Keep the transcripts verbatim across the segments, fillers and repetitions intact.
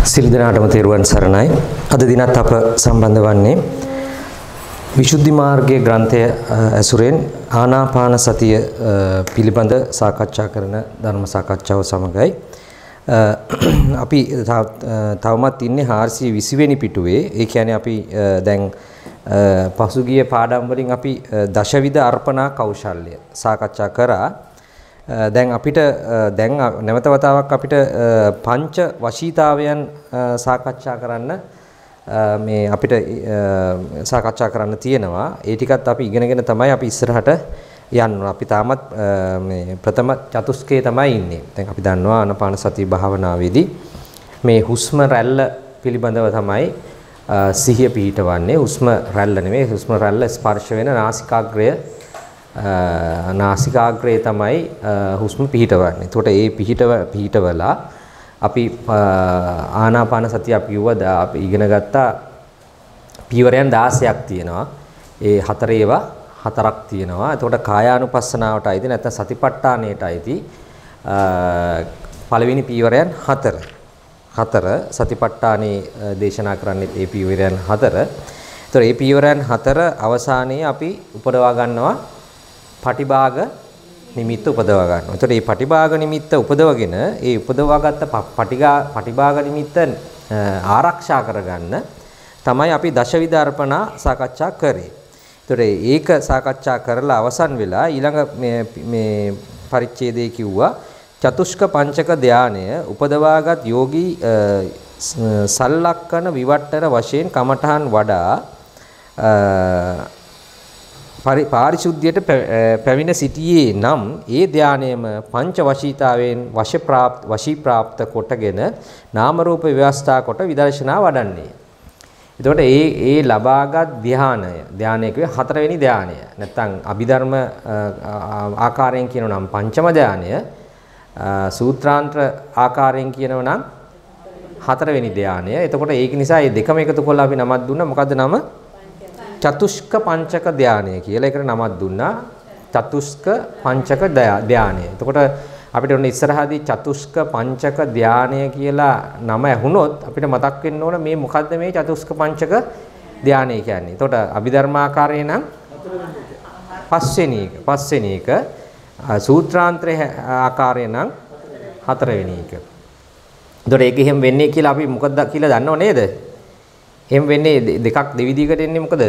සිල් දනාටම තෙරුවන් සරණයි. අද දිනත් අප සම්බන්ධ වන්නේ විසුද්ධි මාර්ගයේ ග්‍රන්ථය ඇසුරෙන් ආනාපාන සතිය පිළිබඳ සාකච්ඡා කරන ධර්ම සාකච්ඡාව සමගයි. අපි තවමත් ඉන්නේ හාරසිය විසි වෙනි පිටුවේ. ඒ කියන්නේ අපි දැන් පසුගිය පාඩම් වලින් අපි දශවිධ අර්පණා කෞශල්‍ය සාකච්ඡා කරා. දැන් අපිට දැන් නැවත වතාවක් අපිට පංච වශීතාවයන් සාකච්ඡා කරන්න මේ අපිට සාකච්ඡා කරන්න තියෙනවා. ඒ ටිකත් අපි ඉගෙනගෙන තමයි අපි ඉස්සරහට යන්න ඕන. අපි තාමත් මේ ප්‍රථම චතුස්කයේ තමයි ඉන්නේ. දැන් අපි දන්නවා ආනාපාන සති භාවනාවේදී මේ හුස්ම රැල්ල පිළිබඳව තමයි සිහිය පිහිටවන්නේ. හුස්ම රැල්ල නෙමෙයි, හුස්ම රැල්ල ස්පර්ශ වෙන නාසිකාග්‍රය නාසිකාග්‍රේ තමයි හුස්ම පිහිටවන්නේ. එතකොට ඒ පිහිටව පිහිටවලා අපි ආනාපාන සතිය අපි කිව්වා අපි ඉගෙන ගත්තා පීවරයන් දාසයක් තියෙනවා. ඒ හතර ඒවා හතරක් තියෙනවා. එතකොට කායානුපස්සනාවට අයිති නැත්නම් සතිපට්ඨානයට අයිති පළවෙනි පීවරයන් හතර. හතර සතිපට්ඨානේ දේශනා කරන්නේ ඒ පීවරයන් හතර. එතකොට මේ පීවරයන් හතර අවසානයේ අපි උපදවා ගන්නවා පටිභාග නිමිත්ත උපදවා ගන්නවා. එතකොට මේ පටිභාග නිමිත්ත උපදවගෙන ඒ උපදවාගත්ත පටිඝා පටිභාග නිමිත්ත ආරක්ෂා කරගන්න තමයි අපි දශවිධ අර්පණා සාකච්ඡා කරේ. එතකොට ඒක සාකච්ඡා කරලා අවසන් වෙලා ඊළඟ මේ මේ පරිච්ඡේදයේ කිව්වා චතුෂ්ක පංචක ධානය උපදවාගත් යෝගී සල්ලක්කන විවට්ටන වශයෙන් කමඨහන් වඩා පාරිශුද්ධියට පැමිණ සිටියේ නම් ඒ ධානයම පංච වශීතාවෙන් වශ ප්‍රාප්ත වශී ප්‍රාප්ත කොටගෙන නාම රූප ව්‍යවස්ථා කොට විදර්ශනා වඩන්නේ. එතකොට ඒ ඒ ලබාගත් ධානය ධානය කියේ හතරවෙනි ධානය. නැත්නම් අභිධර්ම ආකාරයෙන් කියනවා නම් පංචම ධානය, සූත්‍රාන්තර ආකාරයෙන් කියනවා නම් හතරවෙනි ධානය. එතකොට ඒක නිසා මේ දෙකම එකතු කරලා අපි නමක් දුන්නා. මොකද්ද නම? චතුෂ්ක පංචක ධානය කියලා ඒකට නමක් දුන්නා. චතුෂ්ක පංචක ධානය. එතකොට අපිට ඔන්න ඉස්සරහදී චතුෂ්ක පංචක ධානය කියලා නම ඇහුනොත් අපිට මතක් වෙන්න ඕන මේ මොකද්ද මේ චතුෂ්ක පංචක ධානය කියන්නේ. එතකොට අභිධර්මාකාරයේ නම් පස්වෙනි එක. පස්වෙනි එක සූත්‍රාන්තරයේ ආකාරයේ නම් හතරවෙනි එක. එතකොට ඒක එහෙම වෙන්නේ කියලා අපි මොකද කියලා දන්නව නේද? එහෙම වෙන්නේ දෙකක් දෙවිදිහකට එන්නේ මොකද?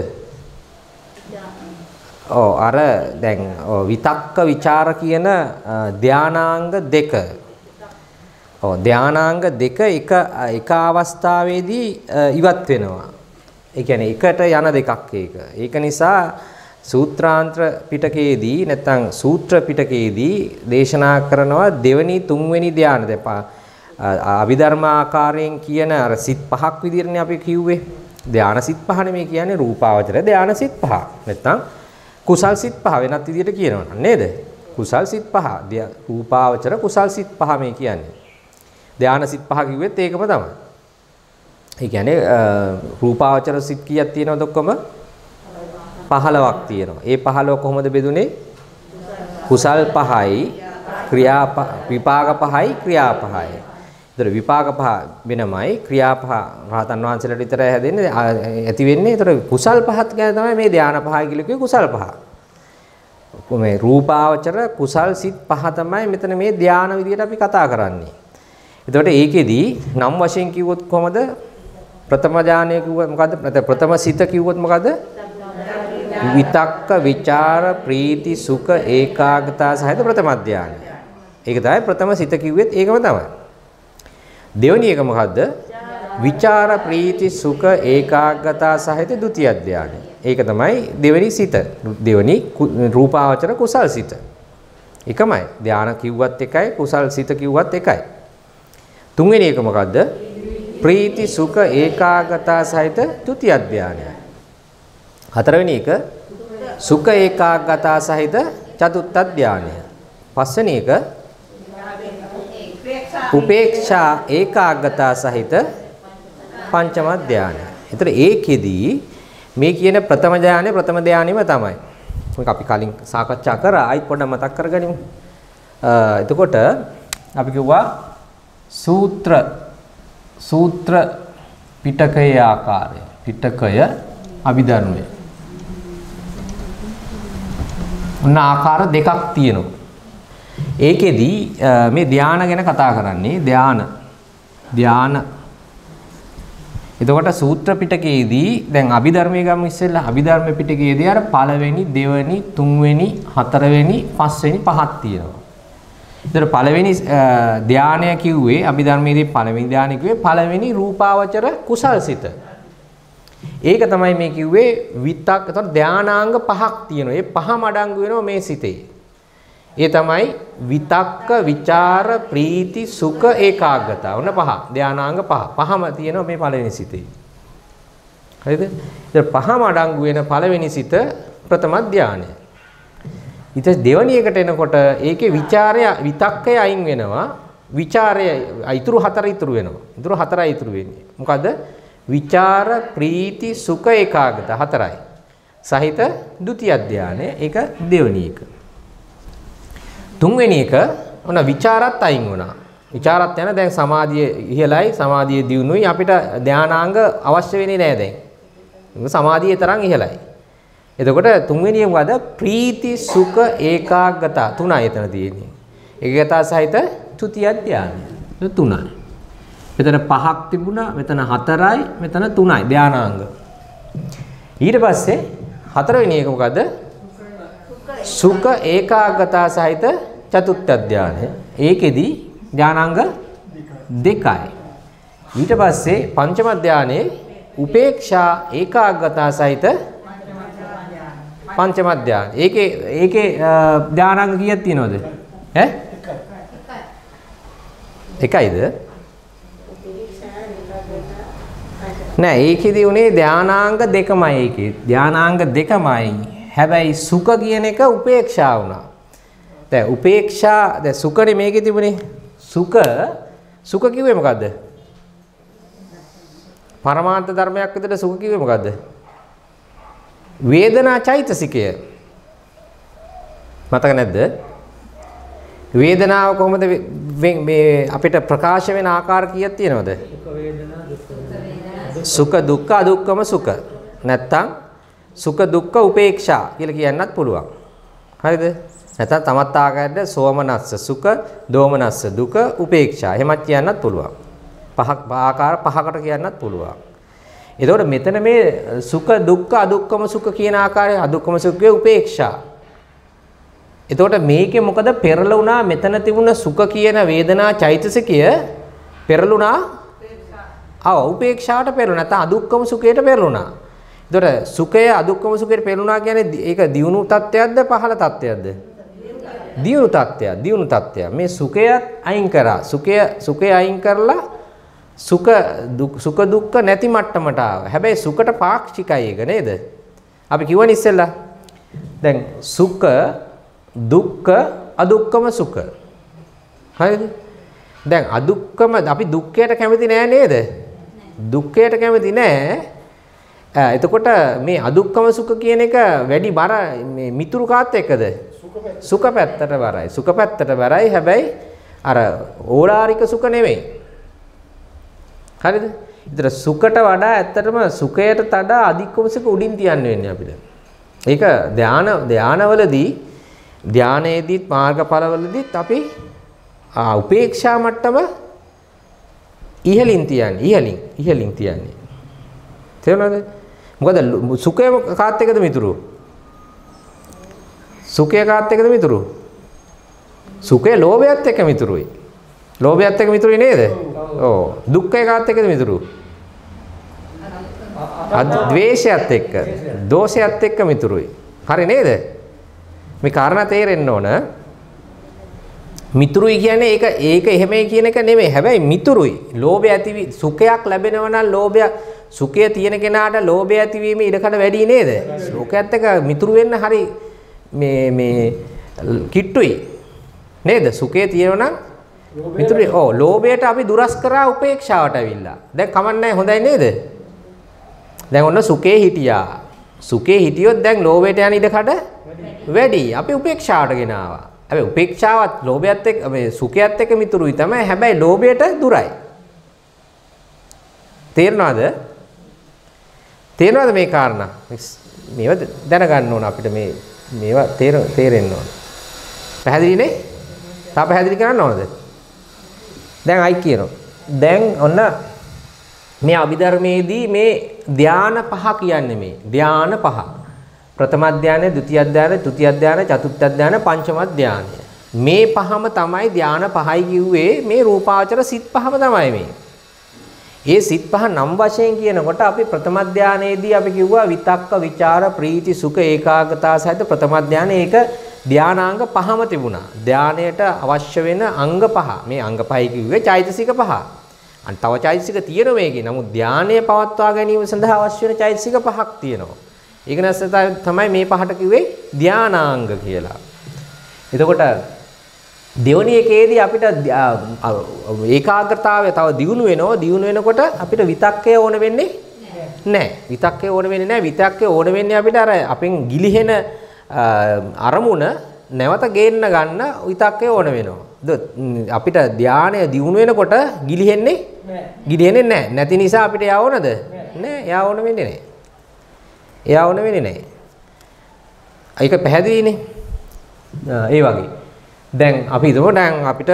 ඔව් අර දැන් විතක්ක ਵਿਚාර කියන ධානාංග දෙක. ඔව් ධානාංග දෙක එක එක අවස්ථාවේදී ඉවත් වෙනවා. ඒ කියන්නේ එකට යන දෙකක් ඒක. ඒක නිසා සූත්‍රාන්තර පිටකයේදී නැත්නම් සූත්‍ර පිටකයේදී දේශනා කරනවා දෙවෙනි තුන්වෙනි ධානය දෙපා අභිධර්ම ආකාරයෙන් කියන අර සිත් පහක් විදිහටනේ අපි කිව්වේ. ධාන සිත් පහ නෙමෙයි කියන්නේ රූපාවචර ධාන සිත් පහ. නැත්නම් කුසල් සිත් පහ වෙනත් විදිහට කියනවා නේද? කුසල් සිත් පහ. රූපාවචර කුසල් සිත් පහ මේ කියන්නේ. ධාන සිත් පහ කිව්වෙත් ඒකම තමයි. ඒ කියන්නේ රූපාවචර සිත් කීයක් තියෙනවද ඔක්කොම? පහළොවක් තියෙනවා. ඒ පහළොව කොහොමද බෙදුනේ? කුසල් පහයි ක්‍රියා විපාක පහයි ක්‍රියා පහයි. ඒතර විපාක පහ වෙනමයි ක්‍රියා පහ රහතන් වහන්සේලාට විතරයි හැදෙන්නේ ඇති වෙන්නේ. ඒතර කුසල් පහත් ගැන තමයි මේ ධානා පහයි කියලා කිව්වේ. කුසල් පහ. මේ රූපාවචර කුසල් සිත් පහ තමයි මෙතන මේ ධානා විදියට අපි කතා කරන්නේ. එතකොට ඒකෙදි නම් වශයෙන් කිව්වොත් කොහමද? ප්‍රථම ධානය කිව්වොත් මොකද්ද? ප්‍රථම සිත කිව්වොත් මොකද්ද? විතක්ක විචාර ප්‍රීති සුඛ ඒකාග්‍රතාව සහිත ප්‍රථම ධානය. ඒක තමයි ප්‍රථම සිත කිව්වෙත් ඒකම තමයි. දෙවෙනි එක මොකද්ද? විචාර ප්‍රීති සුඛ ඒකාග්‍රතාව සහිත ဒုတိ ය ධානය. ඒක තමයි දෙවෙනි සිත. දෙවෙනි රූපාවචර කුසල් සිත. එකමයි. ධාන කිව්වත් එකයි කුසල් සිත කිව්වත් එකයි. තුන්වෙනි එක මොකද්ද? ප්‍රීති සුඛ ඒකාග්‍රතාව සහිත ဒုတိ ය ධානය. හතරවෙනි එක සුඛ ඒකාග්‍රතාව සහිත චතුත්ථ ධානය. පස්වෙනි එක උපේක්ෂා ඒකාග්‍රතාව සහිත පංචම ධානය. ඒතර ඒකෙදී මේ කියන ප්‍රථම ධානය ප්‍රථම ධානයම තමයි. මේක අපි කලින් සාකච්ඡා කරා. ආයිත් පොඩ්ඩක් මතක් කරගනිමු. එතකොට අපි කිව්වා සූත්‍ර සූත්‍ර පිටකයේ ආකාරය. පිටකය අභිධර්මය. ඔන්න ආකාර දෙකක් තියෙනවා. ඒකෙදි මේ ධාන ගැන කතා කරන්නේ ධාන. ධාන. එතකොට සූත්‍ර පිටකයේදී දැන් අභිධර්මයේ ගමු ඉස්සෙල්ලා අභිධර්ම පිටකයේදී අර පළවෙනි, දෙවෙනි, තුන්වෙනි, හතරවෙනි, පස්වෙනි පහක් තියෙනවා. ඒතර පළවෙනි ධානය කිව්වේ අභිධර්මයේදී පළවෙනි ධානය කිව්වේ පළවෙනි රූපාවචර කුසල්සිත. ඒක තමයි මේ කිව්වේ විතක්. එතකොට ධානාංග පහක් තියෙනවා. ඒ පහම අඩංගු වෙනවා මේ සිතේ. ඒ තමයි විතක්ක, විචාර, ප්‍රීති, සුඛ, ඒකාග්‍රතාව. ඔන්න පහ. ධානාංග පහ. පහම තියෙනවා මේ පළවෙනි සිතේ. හරිද? ඉතින් පහම අඩංගු වෙන පළවෙනි සිත ප්‍රථම ධානය. ඊට දෙවෙනි එකට එනකොට ඒකේ විචාරය, විතක්කය අයින් වෙනවා. විචාරය ඊතුරු හතර ඊතුරු වෙනවා. ඊතුරු හතරයි ඊතුරු වෙන්නේ. මොකද? විචාර, ප්‍රීති, සුඛ, ඒකාග්‍රතාව හතරයි. සහිත ဒုတိ ය ධානය. ඒක දෙවෙනි එක. තුන්වෙනි එක ඔන්න විචාරත් අයින් වුණා. විචාරත් යන දැන් සමාධිය ඉහළයි, සමාධිය දියුණුයි, අපිට ධානාංග අවශ්‍ය වෙන්නේ නැහැ දැන්. සමාධියේ තරම් ඉහළයි. එතකොට තුන්වෙනිය මොකද? ප්‍රීති, සුඛ, ඒකාග්‍රතාව තුනයි එතන තියෙන්නේ. ඒකගතා සහිත ත්‍ෘතිය ධානය. තුනයි. මෙතන පහක් තිබුණා, මෙතන හතරයි, මෙතන තුනයි ධානාංග. ඊට පස්සේ හතරවෙනි එක මොකද? සුඛ, ඒකාග්‍රතාව සහිත චතුත්ථ ධානය. ඒකෙදි ධානාංග දෙකයි. ඊට පස්සේ පංචම ධානයේ උපේක්ෂා, ඒකාග්‍රතාව සහිත පංචම ධානය. ඒකේ ඒකේ ධානාංග කීයක් තියෙනවද? ඈ? එකයිද? නෑ, ඒකෙදි උනේ ධානාංග දෙකමයි. ඒකේ ධානාංග දෙකමයි. හැබැයි සුඛ කියන එක උපේක්ෂා වුණා. දැන් උපේක්ෂා දැන් සුඛනේ මේකේ තිබුණේ. සුඛ සුඛ කිව්වේ මොකද්ද? පරමාර්ථ ධර්මයක් විදිහට සුඛ කිව්වේ මොකද්ද? වේදනා චෛතසිකය. මතක නැද්ද? වේදනාව කොහොමද මේ අපිට ප්‍රකාශ වෙන ආකාර කීයක් තියෙනවද? සුඛ, දුක්ඛ, අදුක්ඛම සුඛ. නැත්තම් සුඛ, දුක්ඛ, උපේක්ෂා කියලා කියන්නත් පුළුවන්. හරිද? නැත්නම් තමත් ආකාරයට සෝමනස්ස සුඛ, දෝමනස්ස දුක, උපේක්ෂා. එහෙමත් කියන්නත් පුළුවන්. පහක් ආකාර පහකට කියන්නත් පුළුවන්. එතකොට මෙතන මේ සුඛ, දුක්ඛ, අදුක්ඛම සුඛ කියන ආකාරයේ අදුක්ඛම සුඛයේ උපේක්ෂා. එතකොට මේකේ මොකද පෙරළුණා? මෙතන තිබුණ සුඛ කියන වේදනා චෛතසිකය පෙරළුණා. ආ උපේක්ෂාවට පෙරළුණා. නැත්නම් අදුක්ඛම සුඛයට පෙරළුණා. එතකොට සුඛය අදුක්ඛම සුඛයට පෙරළුණා කියන්නේ ඒක දියුණු තත්ත්වයක්ද පහළ තත්ත්වයක්ද? දියුණු තත්ත්වයක්. දියුණු තත්ත්වයක්. මේ සුඛයත් අයින් කරා. සුඛය සුඛය අයින් කරලා සුඛ සුඛ දුක්ඛ නැති මට්ටමට ආවා. හැබැයි සුඛට පාක්ෂිකයි ඒක නේද? අපි කියවනේ ඉස්සෙල්ලා. දැන් සුඛ, දුක්ඛ, අදුක්ඛම සුඛ. හරිද? දැන් අදුක්ඛම අපි දුක්ඛයට කැමති නෑ නේද? දුක්ඛයට කැමති නෑ. එතකොට මේ අදුක්ඛම සුඛ කියන එක වැඩි බර මේ මිතුරු කාත් එක්කද? සුඛ පැත්තට බරයි. සුඛ පැත්තට බරයි. හැබැයි අර ඕලාරික සුඛ නෙමෙයි. හරිද? ඒතර සුඛට වඩා ඇත්තටම සුඛයට වඩා අධික්කම සුඛ උඩින් තියන්න වෙන්නේ අපිට. ඒක ධාන ධානවලදී ධානයේදීත් මාර්ගඵලවලදීත් අපි ආ උපේක්ෂා මට්ටම ඉහලින් තියන්නේ. ඉහලින් ඉහලින් තියන්නේ. තේරුණාද? මොකද සුඛය කාත් එක්කද මිතුරු? සුඛය කාත් එක්කද මිතුරු? සුඛය ලෝභයත් එක්ක මිතුරුයි. ලෝභයත් එක්ක මිතුරුයි නේද? ඔව්. දුක්ඛය කාත් එක්කද මිතුරු? ද්වේෂයත් එක්ක, දෝෂයත් එක්ක මිතුරුයි. හරි නේද? මේ කාරණා තේරෙන්න ඕන. මිතුරුයි කියන්නේ ඒක ඒක එහෙමයි කියන එක නෙමෙයි. හැබැයි මිතුරුයි. ලෝභය ඇති සුඛයක් ලැබෙනවා නම් ලෝභය සුඛය තියෙන කෙනාට ලෝභය ඇතිවීමේ ඉඩකඩ වැඩි නේද? ලෝකයේත් එක්ක මිතුරු වෙන්න හරි මේ මේ කිට්ටුයි. නේද? සුඛය තියෙනවා නම් මිතුරුයි. ඔව් ලෝභයට අපි දුරස් කරා උපේක්ෂාවට ඇවිල්ලා. දැන් කමන්නේ හොඳයි නේද? දැන් ඔන්න සුඛේ හිටියා. සුඛේ හිටියොත් දැන් ලෝභයට යන ඉඩකඩ වැඩි. අපි උපේක්ෂාවට ගෙනාවා. හැබැයි උපේක්ෂාවත් ලෝභයත් එක්ක මේ සුඛයත් එක්ක මිතුරුයි තමයි. හැබැයි ලෝභයට දුරයි. තේරෙනවද? තේරෙනවද මේ කාරණා? මේවා දැනගන්න ඕන අපිට මේ මේවා තේරෙන්න ඕන. පැහැදිලිනේ? තා පැහැදිලි කරන්න ඕනද? දැන් අයි කියනවා. දැන් ඔන්න මේ අභිධර්මයේදී මේ ධාන පහ කියන්නේ මේ ධාන පහ. ප්‍රථම ධානය, ද්විතිය ධානය, තෘතිය ධානය, චතුර්ථ ධානය, පංචම ධානය. මේ පහම තමයි ධාන පහයි කිව්වේ මේ රූපාවචර සිත් පහම තමයි මේ. ඒ සිත් පහ නම් වශයෙන් කියනකොට අපි ප්‍රථම ධානයේදී අපි කිව්වා විතක්ක, ਵਿਚාර, ප්‍රීති, සුඛ, ඒකාග්‍රතාව සහිත ප්‍රථම ධානය ඒක ධානාංග පහම තිබුණා. ධානයට අවශ්‍ය වෙන අංග පහ. මේ අංග පහයි කිව්වේ චෛතසික පහ. අන් තව චෛතසික තියෙනවා මේකේ. නමුත් ධානය පවත්වා ගැනීම සඳහා අවශ්‍ය වෙන චෛතසික පහක් තියෙනවා. ඒක නැස්ස තමයි මේ පහට කිව්වේ ධානාංග කියලා. එතකොට දෙවනි එකේදී අපිට ඒකාග්‍රතාවය තව දියුණු වෙනවා. දියුණු වෙනකොට අපිට විතක්කය ඕන වෙන්නේ නැහැ. විතක්කය ඕන වෙන්නේ නැහැ. විතක්කය ඕන වෙන්නේ අපිට අර අපෙන් ගිලිහෙන අරමුණ නැවත ගේන්න ගන්න විතක්කය ඕන වෙනවා. අපිට ධානය දියුණු වෙනකොට ගිලිහෙන්නේ ගිලිහෙන්නේ නැහැ. නැති නිසා අපිට යා ඕනද? නැහැ. යා ඕන වෙන්නේ නැහැ. එයා ඕන වෙන්නේ නැහැ. ඒක පැහැදිලිනේ. ඒ වගේ. දැන් අපි හිතමු දැන් අපිට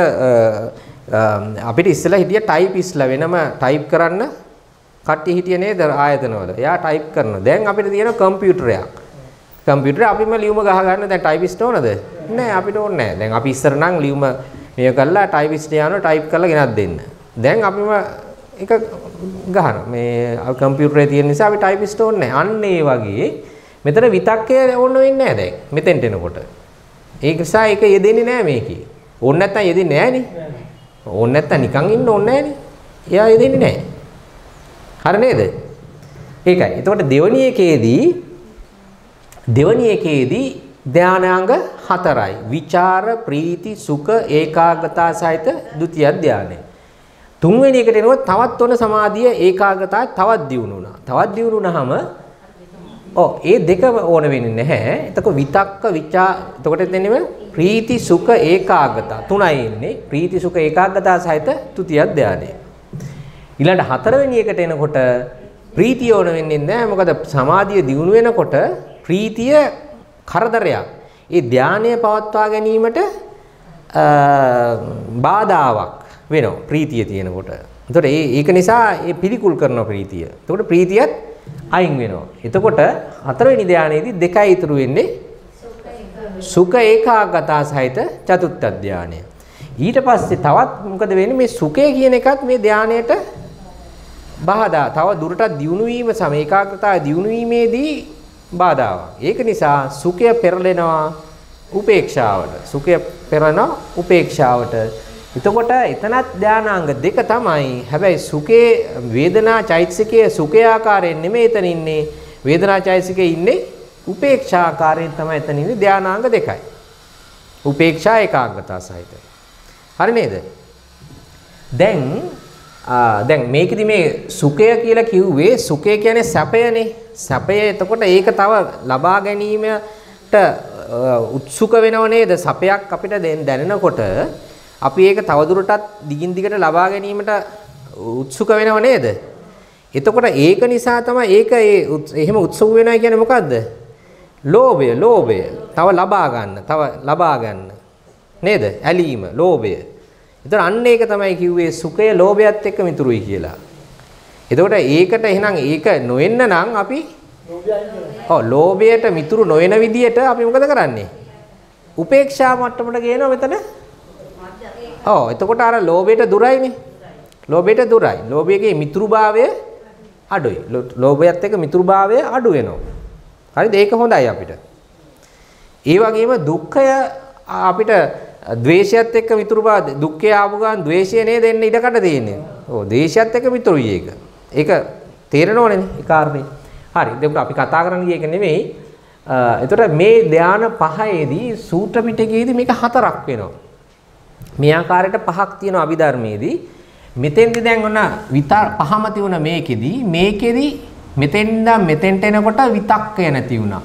අපිට ඉස්සෙල්ලා හිටිය ටයිපිස්ලා වෙනම ටයිප් කරන්න කට්ටිය හිටියේ නේද ආයතනවල. එයා ටයිප් කරනවා. දැන් අපිට තියෙන කම්පියුටරයක්. කම්පියුටරේ අපිම ලියුම ගහ ගන්න දැන් ටයිපිස්ට් ඕනද? නෑ අපිට ඕනේ නෑ. දැන් අපි ඉස්සර නම් ලියුම මේක කරලා ටයිපිස්ට් යනවා ටයිප් කරලා ගෙනත් දෙන්න. දැන් අපිම එක ගහන මේ කම්පියුටරේ තියෙන නිසා අපි ටයිපිස්ට් ඕනේ නෑ. අන්න ඒ වගේ මෙතන විතක්කය ඕන වෙන්නේ නෑ දැන්. මෙතෙන්ට එනකොට. ඒක නිසා ඒක යෙදෙන්නේ නෑ මේකේ. ඕන නැත්තම් යෙදෙන්නේ නෑනේ. ඕන නැත්තම් නිකන් ඉන්න ඕනේ නෑනේ. එයා යෙදෙන්නේ නෑ. හරි නේද? ඒකයි. එතකොට දෙවනි එකේදී දෙවනි එකේදී ධානාංග හතරයි. විචාර, ප්‍රීති, සුඛ, ඒකාග්‍රතාව සහිත ဒုတိ ය ධානය. තුන්වෙනි එකට එනකොට තවත් ඔන්න සමාධිය ඒකාග්‍රතාවය තවත් දියුණු වුණා. තවත් දියුණු වුණාම ඔව් ඒ දෙක ඕන වෙන්නේ නැහැ. එතකොට විතක්ක, විචා එතකොට එතනෙම ප්‍රීති, සුඛ, ඒකාග්‍රතාව තුනයි ඉන්නේ. ප්‍රීති, සුඛ, ඒකාග්‍රතාව සහිත ဒုတိ ය ධානය. ඊළඟ හතරවෙනි එකට එනකොට ප්‍රීතිය ඕන වෙන්නේ නැහැ. මොකද සමාධිය දියුණු වෙනකොට ප්‍රීතිය කරදරයක්. ඒ ධානය පවත්වා ගැනීමට බාධාවක් වෙනවා ප්‍රීතිය තියෙනකොට. එතකොට ඒ ඒක නිසා ඒ පිළිකුල් කරන ප්‍රීතිය. එතකොට ප්‍රීතියත් අයින් වෙනවා. එතකොට හතරවෙනි ධානයේදී දෙකයි ඉතුරු වෙන්නේ සුඛ ඒකාග්‍රතාව සහිත චතුත්ථ ධානය. ඊට පස්සේ තවත් මොකද වෙන්නේ මේ සුඛය කියන එකත් මේ ධානයට බාධා. තව දුරටත් දියුණු වීම සම ඒකාග්‍රතාවය දියුණු වීමේදී බාධාවක්. ඒක නිසා සුඛය පෙරලෙනවා උපේක්ෂාවට. සුඛය පෙරලෙනවා උපේක්ෂාවට. එතකොට එතනත් ධානාංග දෙක තමයි. හැබැයි සුඛේ වේදනා චෛතසිකයේ සුඛේ ආකාරයෙන් නෙමෙයි එතන ඉන්නේ. වේදනා චෛතසිකයේ ඉන්නේ උපේක්ෂා ආකාරයෙන් තමයි එතන ඉන්නේ ධානාංග දෙකයි. උපේක්ෂා ඒකාග්‍රතාව සහිත. හරි නේද? දැන් දැන් මේකෙදි මේ සුඛය කියලා කිව්වේ සුඛය කියන්නේ සැපයනේ. සැපය එතකොට ඒක තව ලබා ගැනීමට උත්සුක වෙනව නේද? සැපයක් අපිට දැනෙනකොට අපි ඒක තවදුරටත් දිගින් දිගට ලබා ගැනීමට උත්සුක වෙනව නේද? එතකොට ඒක නිසා තමයි ඒක ඒ එහෙම උත්සුක වෙනවා කියන්නේ මොකද්ද? ලෝභය, ලෝභය. තව ලබා ගන්න, තව ලබා ගන්න. නේද? ඇලීම, ලෝභය. එතකොට අන්න ඒක තමයි කිව්වේ සුඛය ලෝභයත් එක්ක මිතුරුයි කියලා. එතකොට ඒකට එහෙනම් ඒක නොවෙන්න නම් අපි ඔව් ලෝභයට මිතුරු නොවන විදියට අපි මොකද කරන්නේ? උපේක්ෂා මට්ටමට ගේනවා මෙතන. ඔව් එතකොට අර ලෝභයට දුරයිනේ. ලෝභයට දුරයි. ලෝභයේ මිතුරුභාවය අඩුයි. ලෝභයත් එක්ක මිතුරුභාවය අඩු වෙනවා. හරිද? ඒක හොඳයි අපිට. ඒ වගේම දුක්ඛය අපිට ද්වේෂයත් එක්ක මිතුරුභාව දුක්ඛය ආපු ගමන් ද්වේෂය නේද එන්න ඉඩකට තියෙන්නේ. ඔව් ද්වේෂයත් එක්ක මිතුරුයි ඒක. ඒක තේරෙනවනේ ඒ කාරණේ. හරි. දැන් අපි කතා කරන්නේ ඒක නෙමෙයි. එතකොට මේ ධාන පහේදී සූත්‍ර පිටකයේදී මේක හතරක් වෙනවා. මේ ආකාරයට පහක් තියෙනවා අභිධර්මයේදී. මෙතෙන්දී දැන් ඔන්න විතර පහම තියුණ මේකෙදී මේකෙදී මෙතෙන්ද මෙතෙන්ට එනකොට විතක්කය නැති වුණා.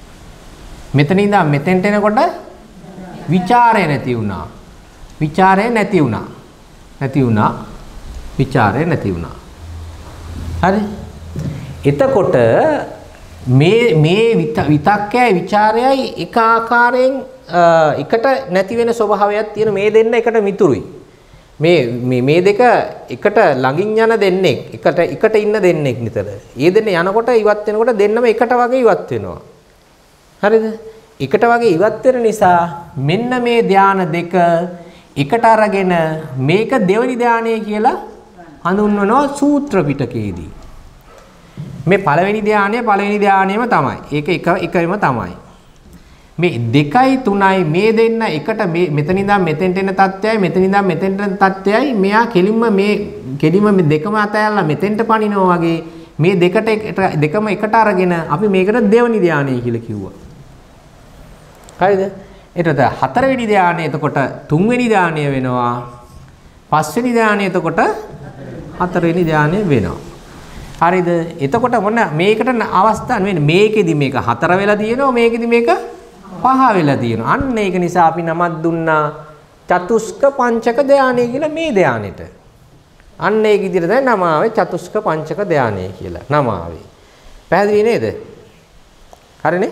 මෙතන ඉඳන් මෙතෙන්ට එනකොට විචාරය නැති වුණා. විචාරය නැති වුණා. නැති වුණා. විචාරය නැති වුණා. හරි. එතකොට මේ මේ විතක්කයයි ਵਿਚාරයයි එක ආකාරයෙන් එකට නැති වෙන ස්වභාවයක් තියෙන මේ දෙන්න එකට මිතුරුයි. මේ මේ මේ දෙක එකට ළඟින් යන දෙන්නෙක් එකට එකට ඉන්න දෙන්නෙක් නිතර. ඒ දෙන්න යනකොට ඉවත් වෙනකොට දෙන්නම එකට වගේ ඉවත් වෙනවා. හරිද? එකට වගේ ඉවත් වෙන නිසා මෙන්න මේ ධාන දෙක එකට අරගෙන මේක දෙවනි ධානය කියලා හඳුන්වනවා සූත්‍ර පිටකයේදී. මේ පළවෙනි ධානය පළවෙනි ධානයම තමයි. ඒක එක එකම තමයි. මේ දෙකයි තුනයි මේ දෙන්න එකට මේ මෙතන ඉඳන් මෙතෙන්ට එන තත්ත්වයයි මෙතන ඉඳන් මෙතෙන්ට එන තත්ත්වයයි මෙයා කෙලින්ම මේ කෙලින්ම මේ දෙකම අතහැරලා මෙතෙන්ට පනිනවා වගේ මේ දෙකට දෙකම එකට අරගෙන අපි මේකට දෙවනි ධානය කියලා කිව්වා. හරිද? එතකොට හතරවෙනි ධානය එතකොට තුන්වෙනි ධානය වෙනවා. පස්වෙනි ධානය එතකොට හතරවෙනි ධානය වෙනවා. හරිද? එතකොට මොන මේකට අවස්ථා නෙවෙයි මේකෙදි මේක හතර වෙලා තියෙනවා මේකෙදි මේක පහ වෙලා තියෙනවා. අන්න ඒක නිසා අපි නමක් දුන්නා චතුස්ක පංචක ධානය කියලා මේ ධානයට. අන්න ඒක විදිහට දැන් නම ආවේ චතුස්ක පංචක ධානය කියලා. නම ආවේ. පැහැදිලි නේද? හරිනේ?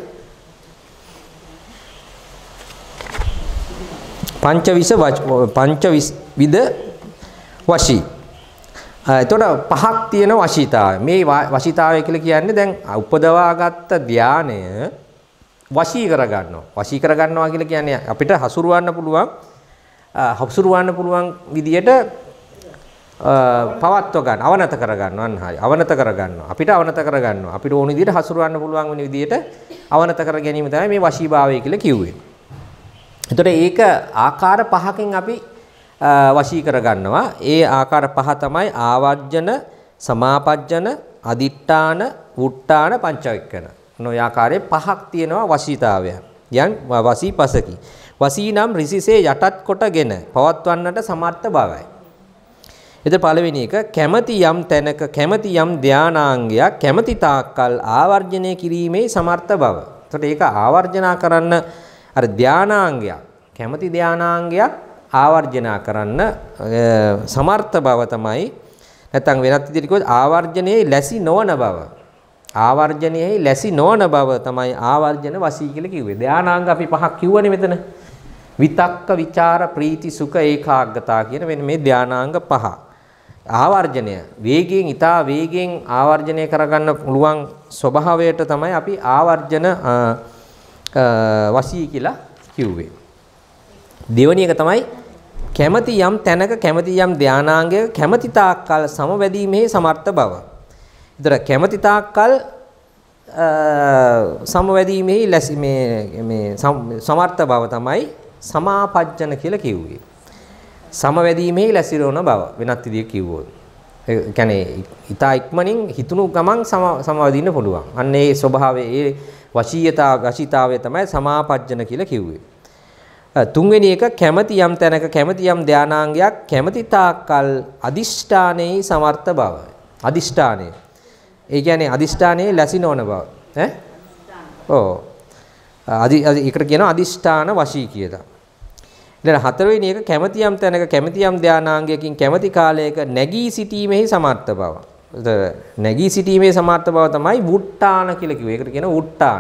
පංචවිස පංචවිස විද වශී. එතකොට පහක් තියෙන වශීතාවය. මේ වශීතාවය කියලා කියන්නේ දැන් උපදවාගත්ත ධානය වශී කරගන්නවා. වශී කරගන්නවා කියලා කියන්නේ අපිට හසුරවන්න පුළුවන් හසුරවන්න පුළුවන් විදියට පවත්ව ගන්න, අවනත කරගන්නවා. අන්න හරි. අවනත කරගන්නවා. අපිට අවනත කරගන්නවා. අපිට ඕන විදියට හසුරවන්න පුළුවන් වෙන විදියට අවනත කර ගැනීම තමයි මේ වශීභාවය කියලා කිව්වේ. එතකොට ඒක ආකාර පහකින් අපි වශී කරගන්නවා. ඒ ආකාර පහ තමයි ආවර්ජන, සමාපජ්ජන, අදිට්ඨාන, වුට්ටාන, පංචවෙක්කන. නොය ආකාරයේ පහක් තියෙනවා වශීතාවයන්. යන් වශීපසකි. වශී නම් ඍසිසේ යටත් කොටගෙන පවත්වන්නට සමර්ථ බවයි. එතකොට පළවෙනි එක කැමැති යම් තැනක කැමැති යම් ධානාංගයක් කැමැති තාක්කල් ආවර්ජනය කිරීමේ සමර්ථ බව. එතකොට ඒක ආවර්ජනා කරන්න අර ධානාංගයක් කැමැති ධානාංගයක් ආවර්ජනා කරන්න සමර්ථ බව තමයි නැත්නම් වෙනත් විදිහට කිව්වොත් ආවර්ජනයේ ලැසි නොවන බව. ආවර්ජනයේ ලැසි නොවන බව තමයි ආවර්ජන වශී කියලා කිව්වේ. ධානාංග අපි පහක් කිව්වනේ මෙතන. විතක්ක, විචාර, ප්‍රීති, සුඛ, ඒකාග්‍රතාව කියන මෙන්න මේ ධානාංග පහ. ආවර්ජනය වේගයෙන් ඊටා වේගයෙන් ආවර්ජනය කරගන්න පුළුවන් ස්වභාවයට තමයි අපි ආවර්ජන වශී කියලා කිව්වේ. දෙවැනි එක තමයි කැමැති යම් තැනක කැමැති යම් ධානාංගයක කැමැති තාක්කල් සමවැදීමේ සමර්ථ බව. ඒතර කැමැති තාක්කල් සමවැදීමේ ලැසි මේ මේ සමර්ථ බව තමයි සමාපජ්ජන කියලා කිව්වේ. සමවැදීමේ ලැසිරවන බව වෙනත් විදිහට කිව්වොත්. ඒ කියන්නේ ඊතා ඉක්මනින් හිතුණු ගමන් සමවදින්න පුළුවන්. අන්න ඒ ස්වභාවයේ ඒ වශීයතා වශීතාවය තමයි සමාපජ්ජන කියලා කිව්වේ. තුන්වෙනි එක කැමැති යම් තැනක කැමැති යම් ධානාංගයක් කැමැති තාක්කල් අදිෂ්ඨානයේ සමර්ථ බව. අදිෂ්ඨානය. ඒ කියන්නේ අදිෂ්ඨානයේ ලැසි නොවන බව. ඈ? ඔව්. අදි ඒකට කියනවා අදිෂ්ඨාන වශී කියලා. ඊළඟ හතරවෙනි එක කැමැති යම් තැනක කැමැති යම් ධානාංගයකින් කැමැති කාලයක නැගී සිටීමේ සමර්ථ බව. නැගී සිටීමේ සමර්ථ බව තමයි වුට්ටාන කියලා කිව්වේ. ඒකට කියනවා වුට්ටාන.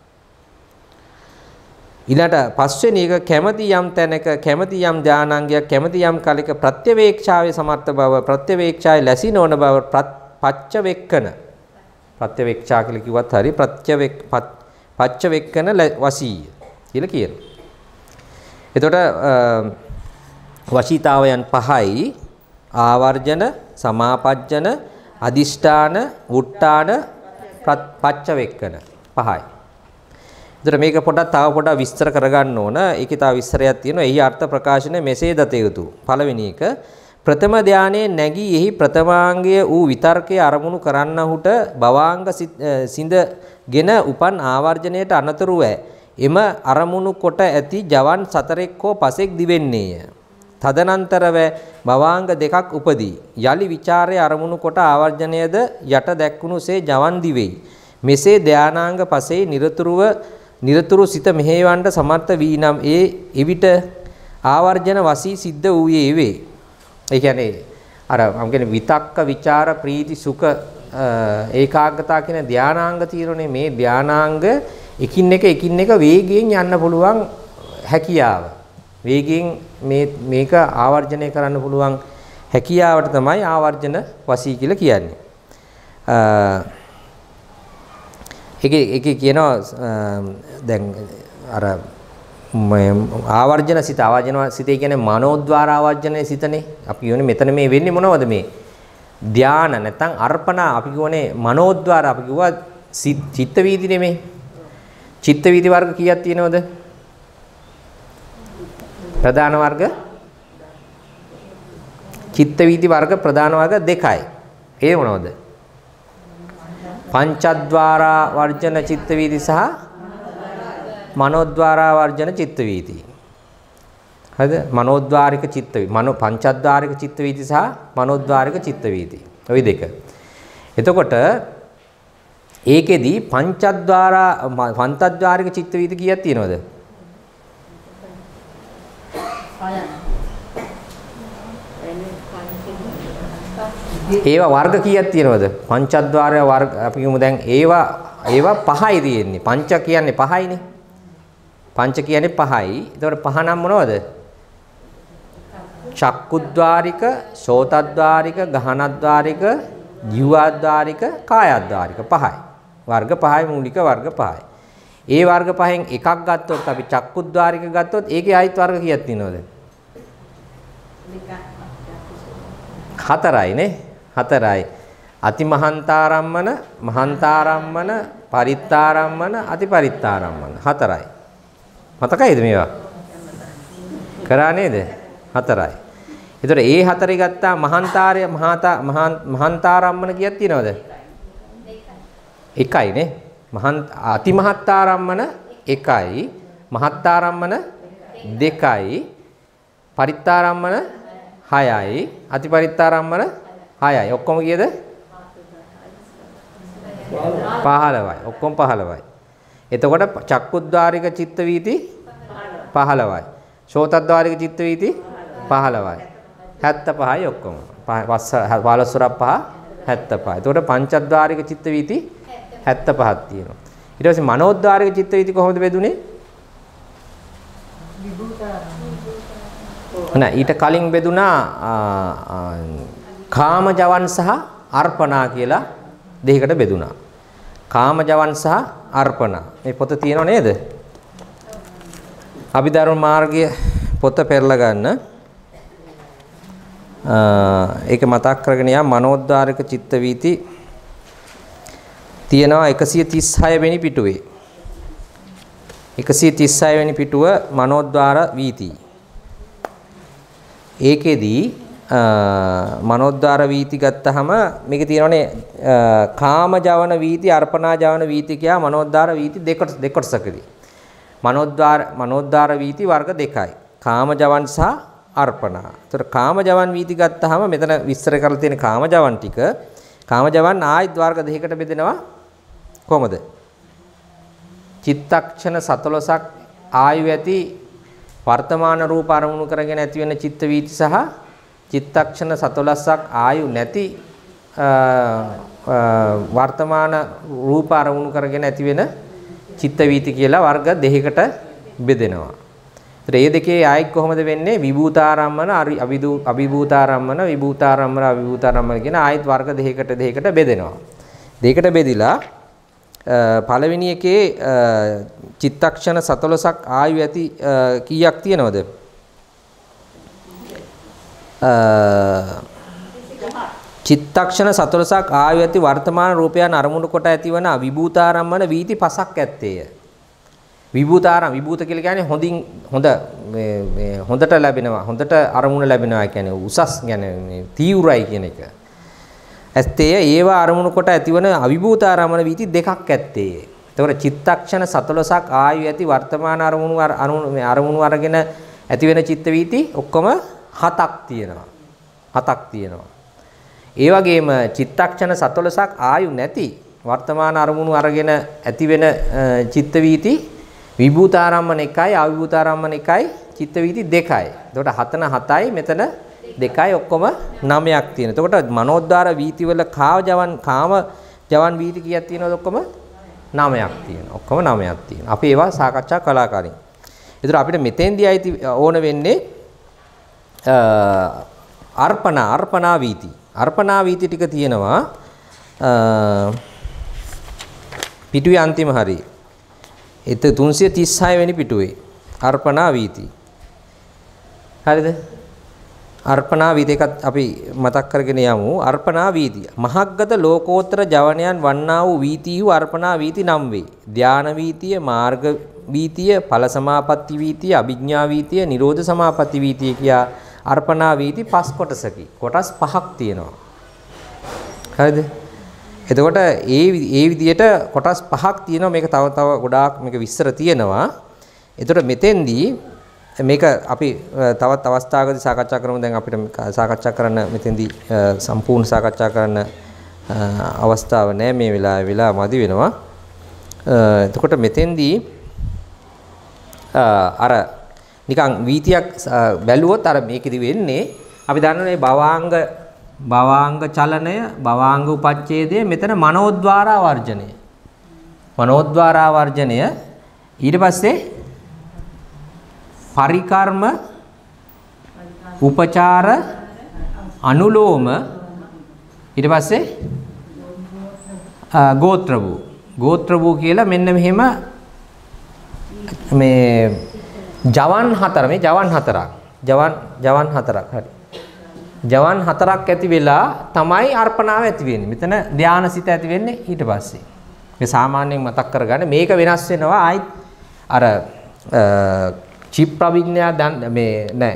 ඊළඟට පස්වෙනි එක කැමැති යම් තැනක කැමැති යම් ධානාංගයක් කැමැති යම් කාලයක ප්‍රත්‍යවේක්ෂාවේ සමර්ථ බව ප්‍රත්‍යවේක්ෂාවේ ලැසි නොවන බව පච්චවෙක්කන. ප්‍රත්‍යවේක්ෂා කියලා කිව්වත් හරි ප්‍රත්‍යවෙක් පච්චවෙක්කන වශී කියලා කියනවා. එතකොට වශීතාවයන් පහයි ආවර්ජන, සමාපජ්ජන, අදිෂ්ඨාන, වුට්ටාන, පච්චවෙක්කන පහයි. එතකොට මේක පොඩ්ඩක් තව පොඩ්ඩක් විස්තර කරගන්න ඕන. ඒකේ තව විස්තරයක් තියෙනවා. එහි අර්ථ ප්‍රකාශනය මෙසේ දත යුතුය. පළවෙනි එක ප්‍රථම ධානයේ නැගී එහි ප්‍රථමාංගය වූ විතර්කයේ අරමුණු කරන්නහුට භවාංග සිඳගෙන උපන් ආවර්ජණයට අනතුරුව එම අරමුණු කොට ඇති ජවන් සතරෙක් හෝ පසෙක් දිවෙන්නේය. තදනන්තරව භවාංග දෙකක් උපදී. යලි ਵਿਚාරයේ අරමුණු කොට ආවර්ජණයද යට දැක්කුණුසේ ජවන් දිවෙයි. මෙසේ ධානාංග පසේ නිරතුරුව නිරතුරු සිත මෙහෙයවන්නට සමර්ථ වී නම් ඒ එවිට ආවර්ජන වශී සිද්ධ වූයේ වේ. ඒ කියන්නේ අර මම කියන්නේ විතක්ක, විචාර, ප්‍රීති, සුඛ ඒකාග්‍රතාව කියන ධානාංග తీරනේ මේ ධානාංග එකින් එක එකින් එක වේගයෙන් යන්න පුළුවන් හැකියාව. වේගයෙන් මේ මේක ආවර්ජනය කරන්න පුළුවන් හැකියාවට තමයි ආවර්ජන වශී කියලා කියන්නේ. ඒකේ ඒකේ කියනවා දැන් අර ආවර්ජන සිත ආවර්ජන සිතේ කියන්නේ මනෝද්වාර ආවර්ජනයේ සිතනේ. අපි කියෝනේ මෙතන මේ වෙන්නේ මොනවද මේ? ධාන නැත්නම් අර්පණා අපි කියෝනේ මනෝද්වාර අපි කිව්වා චිත්ත වීදි නෙමෙයි. චිත්ත වීදි වර්ග කීයක් තියෙනවද? ප්‍රධාන වර්ග චිත්ත වීදි වර්ග ප්‍රධාන වර්ග දෙකයි. ඒ මොනවද? පංචද්වාරා වර්ජන චිත්ත වීදි සහ මනෝද්වාරා වර්ජන චිත්ත වීදි. හරිද? මනෝද්වාරික චිත්ත වීදි. මනෝ පංචද්වාරික චිත්ත වීදි සහ මනෝද්වාරික චිත්ත වීදි. ওই දෙක. එතකොට ඒකෙදි පංචද්වාරා පංචද්වාරික චිත්ත වීදි කීයක් තියෙනවද? ඒවා වර්ග කීයක් තියෙනවද? පංචද්වාරය වර්ග අපි කියමු දැන් ඒවා ඒවා පහයි තියෙන්නේ. පංච කියන්නේ පහයිනේ. පංච කියන්නේ පහයි. ඒතකොට පහ නම් මොනවද? චක්කුද්වාරික, සෝතද්වාරික, ගහනද්වාරික, ජීවද්වාරික, කායද්වාරික පහයි. වර්ග පහයි මූලික වර්ග පහයි. ඒ වර්ග පහෙන් එකක් ගත්තොත් අපි චක්කුද්වාරික ගත්තොත් ඒකේ ආයිත් වර්ග කීයක් තියෙනවද? හතරයි නේ. හතරයි. අතිමහන්තාරම්මන, මහන්තාරම්මන, පරිත්තාරම්මන, අතිපරිත්තාරම්මන හතරයි. මතකයිද මේවා? කරා නේද? හතරයි. ඒතර ඒ හතරේ ගත්තා මහන්තාරය මහාතා මහන්තාරම්මන කීයක් තියෙනවද? එකයි නේ. මහන් අතිමහත්තාරම්මන එකයි, මහත්තාරම්මන දෙකයි, පරිත්තාරම්මන හයයි, අතිපරිත්තාරම්මන හයයි. ඔක්කොම කීයද? පහළොවයි. ඔක්කොම පහළොවයි. එතකොට චක්කුද්වාරික චිත්ත වීති පහළොවයි. සෝතද්වාරික චිත්ත වීති පහළොවයි. හැත්තපහයි ඔක්කොම. පහළොස්වරක් පහ හැත්තපහයි. එතකොට පංචද්වාරික චිත්ත වීති හැත්තපහක් තියෙනවා. ඊට පස්සේ මනෝද්වාරික චිත්ත වීති කොහොමද බෙදුනේ? නෑ ඊට කලින් බෙදුනා කාම ජවන් සහ අර්පණා කියලා දෙකකට බෙදුනා. කාම ජවන් සහ අර්පණා. මේ පොත තියෙනව නේද? අභිධර්ම මාර්ගය පොත පෙරලා ගන්න. ඒක මතක් කරගෙන යා මනෝද්වාරික චිත්ත වීති තියෙනවා එකසිය තිස් හය වෙනි පිටුවේ. එකසිය තිස් හය වෙනි පිටුව මනෝද්වාර වීති. ඒකෙදී මනෝද්වාර වීති ගත්තාම මේකේ තියෙනවනේ කාම ජවන වීති අර්පණා ජවන වීති කියා මනෝද්වාර වීති දෙකට දෙකොටසකදී. මනෝද්වාර මනෝද්වාර වීති වර්ග දෙකයි. කාම ජවන් සහ අර්පණා. ඒතර කාම ජවන් වීති ගත්තාම මෙතන විස්තර කරලා තියෙන කාම ජවන් ටික කාම ජවන් ආයිත් වර්ග දෙකකට බෙදෙනවා කොහමද? චිත්තක්ෂණ සතලොසක් ආයු ඇති වර්තමාන රූප අරමුණු කරගෙන ඇති වෙන චිත්ත වීති සහ චිත්තක්ෂණ සතලොසක් ආයු නැති වර්තමාන රූප අරමුණු කරගෙන ඇති වෙන චිත්ත වීති කියලා වර්ග දෙකකට බෙදෙනවා. ඒතර මේ දෙකේ ආයිත් කොහොමද වෙන්නේ? විභූතාරම්මන අවිදු අවිභූතාරම්මන විභූතාරම්මන අවිභූතාරම්මන කියන ආයිත් වර්ග දෙකකට දෙකකට බෙදෙනවා. දෙකකට බෙදිලා පළවෙනි එකේ චිත්තක්ෂණ සතලොසක් ආයු ඇති කීයක් තියෙනවද? චිත්තක්ෂණ සතලොසක් ආයු ඇති වර්තමාන රූපයන් අරමුණු කොට ඇතිවන විභූතාරම්මන වීති පසක් ඇත්තේය. විභූතාරම් විභූත කියලා කියන්නේ හොඳින් හොඳ මේ හොඳට ලැබෙනවා හොඳට අරමුණ ලැබෙනවා කියන්නේ උසස් කියන්නේ තීව්‍රයි කියන එක. ඇත්තේ ඒවා අරමුණු කොට ඇතිවන අවිභූතාරම්මන වීති දෙකක් ඇත්තේ. එතකොට චිත්තක්ෂණ සතලොසක් ආයු ඇති වර්තමාන අරමුණු අරමුණු අරගෙන ඇති වෙන චිත්ත වීති ඔක්කොම හතක් තියෙනවා. හතක් තියෙනවා. ඒ වගේම චිත්තක්ෂණ සතලොසක් ආයු නැති වර්තමාන අරමුණු අරගෙන ඇති වෙන චිත්ත වීති විභූතාරම්මන එකයි අවිභූතාරම්මන එකයි චිත්ත වීති දෙකයි. එතකොට හතන හතයි මෙතන දෙකයි ඔක්කොම නවයක් තියෙනවා. එතකොට මනෝද්වාර වීති වල කාම ජවන් කාම ජවන් වීති කීයක් තියෙනවද? ඔක්කොම නවයක් තියෙනවා. ඔක්කොම නවයක් තියෙනවා. අපි ඒවා සාකච්ඡා කළා කලින්. ඒතර අපිට මෙතෙන්දී අයිති ඕන වෙන්නේ අර්පණා අර්පණා වීති. අර්පණා වීති ටික තියෙනවා පිටුවේ අන්තිම හරිය. ඒත් තුන්සිය තිස් හය වෙනි පිටුවේ අර්පණා වීති. හරිද? අර්පණා වීති එකත් අපි මතක් කරගෙන යමු. අර්පණා වීති මහග්ගත ලෝකෝත්තර ජවනයන් වන්නා වූ වීතියු අර්පණා වීති නම් වේ. ධාන වීතිය, මාර්ග වීතිය, ඵල සමාපatti වීතිය, අභිඥා වීතිය, නිරෝධ සමාපatti වීතිය කියා අර්පණා වීති පස් කොටසකි. කොටස් පහක් තියෙනවා. හරිද? එතකොට ඒ ඒ විදිහට කොටස් පහක් තියෙනවා. මේක තව තව ගොඩාක් මේක විස්තර තියෙනවා. එතකොට මෙතෙන්දී මේක අපි තවත් අවස්ථාවකදී සාකච්ඡා කරමු. දැන් අපිට සාකච්ඡා කරන්න මෙතෙන්දී සම්පූර්ණ සාකච්ඡා කරන්න අවස්ථාව නැහැ මේ වෙලාවේ. වෙලා මදි වෙනවා. එතකොට මෙතෙන්දී අර නිකන් වීතියක් බැලුවොත් අර මේකෙදි වෙන්නේ අපි දන්නනේ භවාංග භවාංග චලනය භවාංග උපච්ඡේදය මෙතන මනෝද්වාරා වර්ජනය මනෝද්වාරා වර්ජනය ඊට පස්සේ පරිකර්ම උපචාර අනුලෝම ඊට පස්සේ ගෝත්‍ර වූ ගෝත්‍ර වූ කියලා මෙන්න මෙහෙම මේ ජවන් හතර මේ ජවන් හතරක් ජවන් ජවන් හතරක් හරි ජවන් හතරක් ඇති වෙලා තමයි අර්පණාව ඇති වෙන්නේ. මෙතන ධානසිත ඇති වෙන්නේ ඊට පස්සේ. මේ සාමාන්‍යයෙන් මතක් කරගන්න මේක වෙනස් වෙනවා ආයි අර චිප් ප්‍රවිඥා දැන් මේ නෑ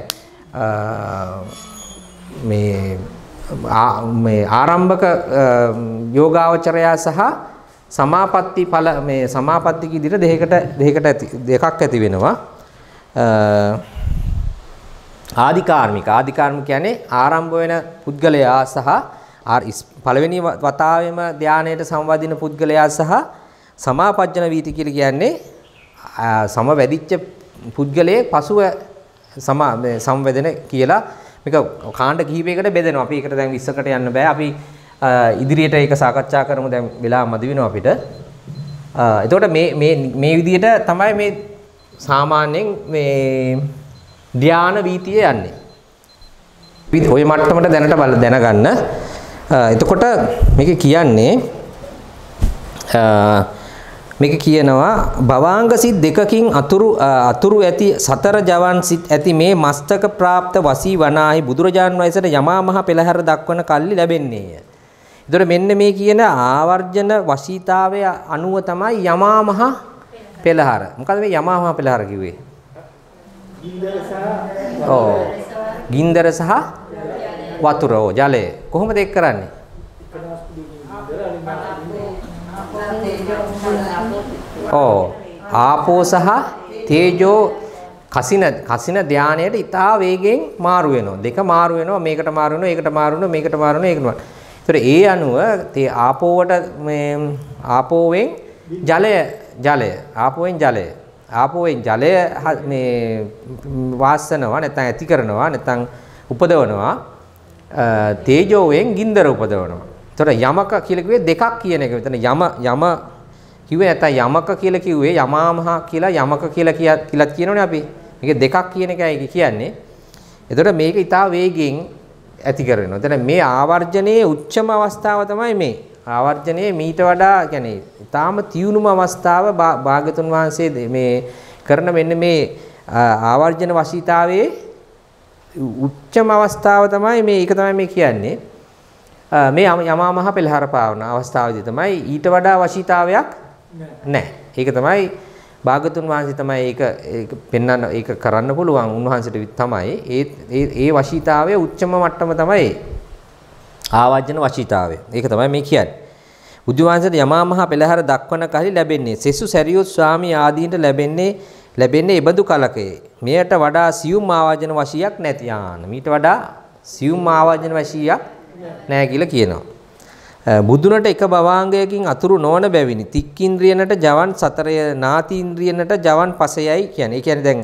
මේ මේ ආරම්භක යෝගාවචරයා සහ සමාපatti ඵල මේ සමාපatti කී දිට දෙකකට දෙකකට ඇති දෙකක් ඇති වෙනවා. ආදිකාර්මික ආදිකාර්මික කියන්නේ ආරම්භ වෙන පුද්ගලයා සහ පළවෙනි වතාවෙම ධානයට සම්වදින පුද්ගලයා සහ සමාපජ්ජන වීති කියලා කියන්නේ සමවැදිච්ච පුද්ගලයේ පසුව සම සංවේදන කියලා මේක කාණ්ඩ කිහිපයකට බෙදෙනවා. අපි ඒකට දැන් විස්සකට යන්න බෑ. අපි ඉදිරියට ඒක සාකච්ඡා කරමු. දැන් වෙලා මදි වෙනවා අපිට. එතකොට මේ මේ මේ විදිහට තමයි මේ සාමාන්‍යයෙන් මේ ධාන වීතිය යන්නේ. ඔය මට්ටමට දැනට බල දැනගන්න. එතකොට මේක කියන්නේ මේක කියනවා භවාංග සිත් දෙකකින් අතුරු අතුරු ඇති සතර ජවන් සිත් ඇති මේ මස්තක પ્રાપ્ત වසී වනාහි බුදුරජාන් වහන්සේට යමා මහ පෙළහැර දක්වන කල්ලි ලැබෙන්නේය. ඒතර මෙන්න මේ කියන ආවර්ජන වශීතාවය අනුව තමයි යමා මහ පෙළහැර. මොකද මේ යමා මහ පෙළහැර කිව්වේ? ගින්දර සහ ඔව් ගින්දර සහ වතුර ඔව් ජලය. කොහොමද ඒක කරන්නේ? ඔව් ආපෝ සහ තේජෝ කසින කසින ධානයට ඉතා වේගෙන් මාරු වෙනවා. දෙක මාරු වෙනවා. මේකට මාරු වෙනවා, ඒකට මාරු වෙනවා, මේකට මාරු වෙනවා, ඒකට මාරු. ඒතර ඒ අනුව තේ ආපෝවට මේ ආපෝවෙන් ජලය ජලය ආපෝවෙන් ජලය ආපෝවෙන් ජලය මේ වාසනවා නැත්නම් ඇති කරනවා නැත්නම් උපදවනවා. තේජෝවෙන් ගින්දර උපදවනවා. ඒතර යමක කියලා කිව්වේ දෙකක් කියන එක. මෙතන යම යම කිව්වේ නැත්නම් යමක කියලා කිව්වේ යමාමහ කියලා යමක කියලා කියලාත් කියනෝනේ අපි. මේක දෙකක් කියන එකයි කියන්නේ. එතකොට මේක ඊටා වේගෙන් ඇති කරනවා. එතන මේ ආවර්ජනයේ උච්චම අවස්ථාව තමයි මේ. ආවර්ජනයේ මීට වඩා කියන්නේ ඊටාම තියුණුම අවස්ථාව භාග්‍යතුන් වහන්සේ මේ කරන මෙන්න මේ ආවර්ජන වශීතාවයේ උච්චම අවස්ථාව තමයි මේ. ඒක තමයි මේ කියන්නේ. මේ යමා මහ පෙළහැර පාවන අවස්ථාවේදී තමයි ඊට වඩා වශීතාවයක් නැහැ. ඒක තමයි භාගතුන් වහන්සේ තමයි ඒක ඒක පෙන්වන්න ඒක කරන්න පුළුවන් උන්වහන්සේට තමයි ඒ ඒ ඒ වශීතාවයේ උච්චම මට්ටම තමයි ආවර්ජන වශීතාවය. ඒක තමයි මේ කියන්නේ. බුදු වහන්සේට යමා මහ පෙළහැර දක්වන කලි ලැබෙන්නේ සෙසු සැරියොත් ස්වාමී ආදීන්ට ලැබෙන්නේ ලැබෙන්නේ ඉබඳු කලකේ. මෙයට වඩා සියුම් ආවර්ජන වශීයක් නැති ආන. මීට වඩා සියුම් ආවර්ජන වශීයක් නැහැ කියලා කියනවා. බුදුනට එක භවාංගයකින් අතුරු නොවන බැවිනි. තික්කින්ද්‍රියනට ජවන් සතරය නාතීන්ද්‍රියනට ජවන් පසයයි කියන්නේ. ඒ කියන්නේ දැන්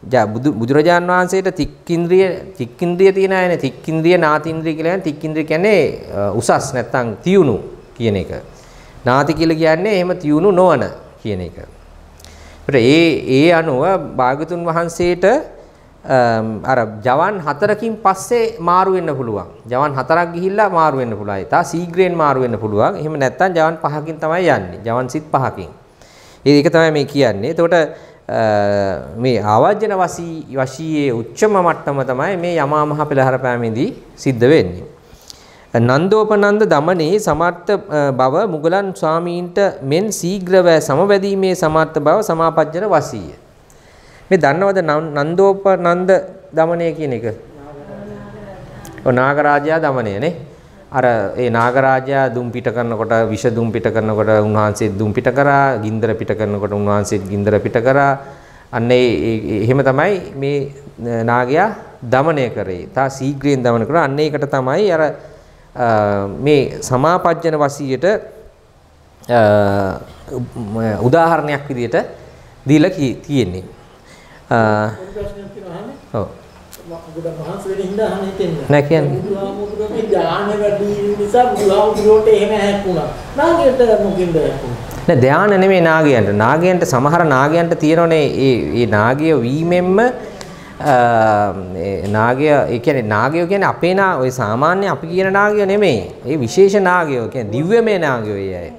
ජා බුදු බුදුරජාන් වහන්සේට තික්කින්ද්‍රිය තික්කින්ද්‍රිය තියෙන අයනේ තික්කින්ද්‍රිය නාතින්ද්‍රිය කියලා කියන්නේ තික්කින්ද්‍රිය කියන්නේ උසස් නැත්තම් තියුණු කියන එක. නාති කියලා කියන්නේ එහෙම තියුණු නොවන කියන එක. ඒ ඒ අනුව භාගතුන් වහන්සේට අර ජවන් හතරකින් පස්සේ මාරු වෙන්න පුළුවන්. ජවන් හතරක් ගිහිල්ලා මාරු වෙන්න පුළුවන්. ඒ තා ශීඝ්‍රයෙන් මාරු වෙන්න පුළුවන්. එහෙම නැත්තම් ජවන් පහකින් තමයි යන්නේ. ජවන් සිත් පහකින්. ඒක තමයි මේ කියන්නේ. එතකොට මේ ආවර්ජන වශී වශීයේ උච්චම මට්ටම තමයි මේ යමා මහ පෙළහර පෑමේදී සිද්ධ වෙන්නේ. නන්දෝපනන්ද දමනේ සමර්ථ බව මුගලන් ස්වාමීන්ට මෙන් ශීඝ්‍රව සමවැදීමේ සමර්ථ බව සමාපජ්ජන වශීය. මේ දන්නවද නන්දෝපනන්ද දමනය කියන එක? ඔය නාගරාජයා දමනය නේ. අර ඒ නාගරාජයා දුම් පිට කරනකොට විෂ දුම් පිට කරනකොට උන්වහන්සේ දුම් පිට කරා, ගින්දර පිට කරනකොට උන්වහන්සේ ගින්දර පිට කරා. අන්න ඒ එහෙම තමයි මේ නාගයා දමනය කරේ. තා ශීඝ්‍රයෙන් දමන කරා. අන්න ඒකට තමයි අර මේ සමාපජ්ජන වශීයට උදාහරණයක් විදිහට දීලා තියෙන්නේ. ඔව්. ගොඩක් මහන්සි වෙන්න හින්දා අහන්න හිතෙන්නේ. නෑ කියන්නේ. බුදුහාමුදුරුවෝ ධානය වැඩි නිසා බුදුහාමුදුරුවෝට එහෙම හැක්කුණා. නාගයට මොකින්ද හැක්කුණා? නෑ ධානය නෙමෙයි නාගයන්ට. නාගයන්ට සමහර නාගයන්ට තියෙනනේ ඒ ඒ නාගය වීමෙන්ම ඒ නාගය ඒ කියන්නේ නාගය කියන්නේ අපේ නා ඔය සාමාන්‍ය අපි කියන නාගය නෙමෙයි. ඒ විශේෂ නාගය කියන්නේ දිව්‍යමය නාගය ඒ අය.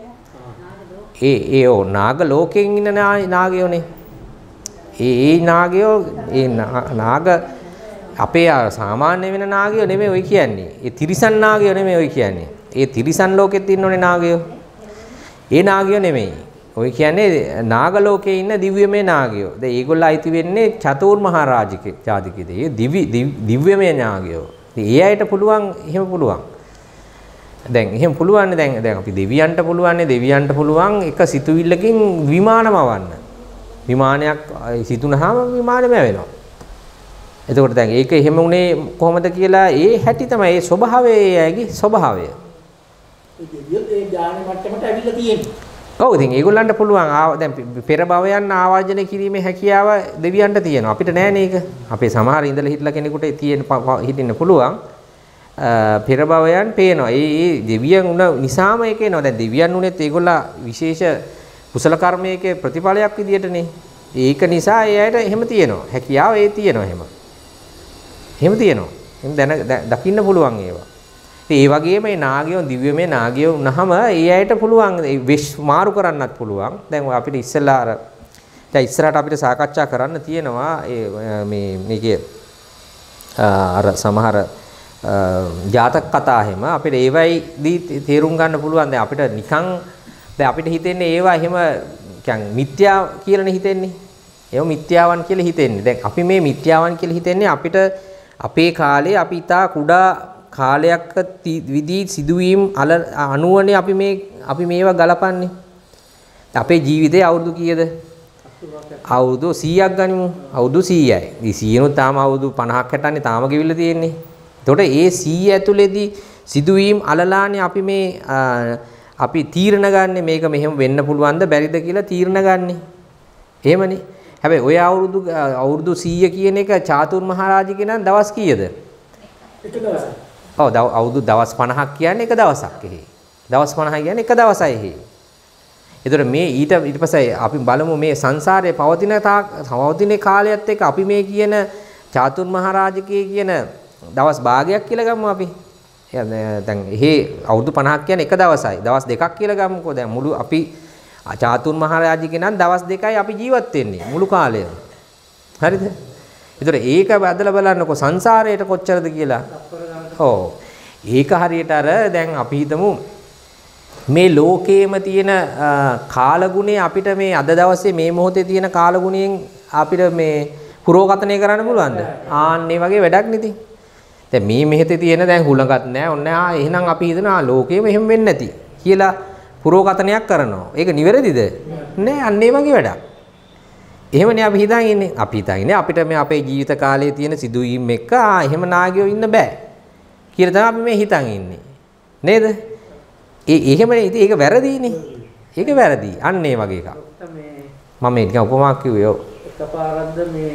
ඒ ඒ ඕ නාග ලෝකයෙන් ඉන්න නාගයෝනේ. ඒ ඒ නාගයෝ ඒ නාග අපේ සාමාන්‍ය වෙන නාගයෝ නෙමෙයි ඔය කියන්නේ. ඒ තිරිසන් නාගයෝ නෙමෙයි ඔය කියන්නේ. ඒ තිරිසන් ලෝකෙත් ඉන්නෝනේ නාගයෝ. ඒ නාගයෝ නෙමෙයි. ඔය කියන්නේ නාග ලෝකේ ඉන්න දිව්‍යමය නාගයෝ. දැන් ඒගොල්ලෝ අයිති වෙන්නේ චතුර් මහා රාජිකේ ජාතිකේ. ඒ දිව්‍ය දිව්‍යමය නාගයෝ. ඉතින් ඒ අයට පුළුවන් එහෙම පුළුවන්. දැන් එහෙම පුළුවන් දැන් දැන් අපි දෙවියන්ට පුළුවන් දෙවියන්ට පුළුවන් එක සිතුවිල්ලකින් විමානම වන්න. විමානයක් සිතුනහම විමානෙම වෙනවා. එතකොට දැන් ඒක එහෙම උනේ කොහොමද කියලා ඒ හැටි තමයි ඒ ස්වභාවය ඒ අයගේ ස්වභාවය. ඒ දෙවියෝ ඒ ඥාන මට්ටමට ඇවිල්ලා තියෙන්නේ. ඔව් ඉතින් ඒගොල්ලන්ට පුළුවන් දැන් පෙර භවයන් ආවර්ජන කිරීමේ හැකියාව දෙවියන්ට තියෙනවා. අපිට නෑනේ ඒක. අපේ සමහර ඉඳලා හිටලා කෙනෙකුට තියෙන හිටින්න පුළුවන්. පෙර භවයන් පේනවා. ඒ ඒ දෙවියන් උන නිසාම ඒක එනවා. දැන් දෙවියන් උනේත් ඒගොල්ලා විශේෂ කුසල කර්මයක ප්‍රතිඵලයක් විදියටනේ. ඒක නිසා ඒ අයට එහෙම තියෙනවා. හැකියාව ඒ තියෙනවා එහෙම. එහෙම තියෙනවා. එහෙම දැන දකින්න පුළුවන් ඒවා. ඒ වගේම මේ නාගයෝ දිව්‍යමය නාගයෝ වුණාම ඒ අයට පුළුවන් විශ් මාරු කරන්නත් පුළුවන්. දැන් අපිට ඉස්සෙල්ලා අර දැන් ඉස්සරහට අපිට සාකච්ඡා කරන්න තියෙනවා ඒ මේ මේකේ අර සමහර ජාතක කතා එහෙම අපිට ඒවයිදී තේරුම් ගන්න පුළුවන්. දැන් අපිට නිකන් දැන් අපිට හිතෙන්නේ ඒවා එහෙම කියන්නේ මිත්‍යා කියලානේ හිතෙන්නේ. ඒව මිත්‍යාවන් කියලා හිතෙන්නේ. දැන් අපි මේ මිත්‍යාවන් කියලා හිතෙන්නේ අපිට අපේ කාලේ අපි ඊටා කුඩා කාලයක් විදී සිදුවීම් අනුවනේ අපි මේ අපි මේවා ගලපන්නේ. අපේ ජීවිතේ අවුරුදු කීයද? අවුරුදු සීයක් ගනිමු. අවුරුදු සීයයි. මේ සීයනොත් තාම අවුරුදු පනහක් හැටන්නේ තාම ගෙවිලා තියෙන්නේ. එතකොට ඒ සීය ඇතුලේදී සිදුවීම් අලලානේ අපි මේ අපි තීරණ ගන්න මේක මෙහෙම වෙන්න පුළුවන්ද බැරිද කියලා තීරණ ගන්නෙ. එහෙමනේ. හැබැයි ඔය අවුරුදු අවුරුදු සීය කියන එක චාතුර් මහරජාගේ නම් දවස් කීයද? එක දවසක්. ඔව් අවුරුදු දවස් පනහක් කියන්නේ එක දවසක් එහෙ. දවස් පනහ කියන්නේ එක දවසයි එහෙ. ඒතර මේ ඊට ඊට පස්සේ අපි බලමු මේ සංසාරයේ පවතින පවතින කාලයත් එක්ක අපි මේ කියන චාතුර් මහරජාගේ කියන දවස් භාගයක් කියලා ගමු අපි. දැන් එහෙ අවුරුදු පනහක් කියන්නේ එක දවසයි. දවස් දෙකක් කියලා ගමුකෝ. දැන් මුළු අපි චාතුර් මහරජාගේ නම් දවස් දෙකයි අපි ජීවත් වෙන්නේ මුළු කාලය. හරිද? ඒතර ඒක බදලා බලන්නකෝ සංසාරයට කොච්චරද කියලා. ඔව්. ඒක හරියට අර දැන් අපි හිතමු මේ ලෝකේම තියෙන කාලගුණය අපිට මේ අද දවසේ මේ මොහොතේ තියෙන කාලගුණයෙන් අපිට මේ පුරෝගතනය කරන්න පුළුවන්ද? ආන්නේ වගේ වැඩක් නෙති. දැන් මේ මෙහෙතේ තියෙන දැන් හුලඟක් නැහැ. ඔන්න ආ එහෙනම් අපි හිතනවා ලෝකෙම එහෙම වෙන්නේ නැති කියලා පුරෝගතනයක් කරනවා. ඒක නිවැරදිද? නෑ අන්න ඒ වගේ වැඩක්. එහෙමනේ අපි හිතන් ඉන්නේ. අපි හිතන් ඉන්නේ අපිට මේ අපේ ජීවිත කාලයේ තියෙන සිදුවීම් එක්ක ආ එහෙම නාගයෝ ඉන්න බෑ කියලා තමයි අපි මේ හිතන් ඉන්නේ. නේද? ඒ එහෙමනේ ඉතින් ඒක වැරදිනේ. ඒක වැරදි. අන්න ඒ වගේ එකක්. මම මේ නිකන් උපමාවක් කිව්වේ. ඔව්. එකපාරක්ද මේ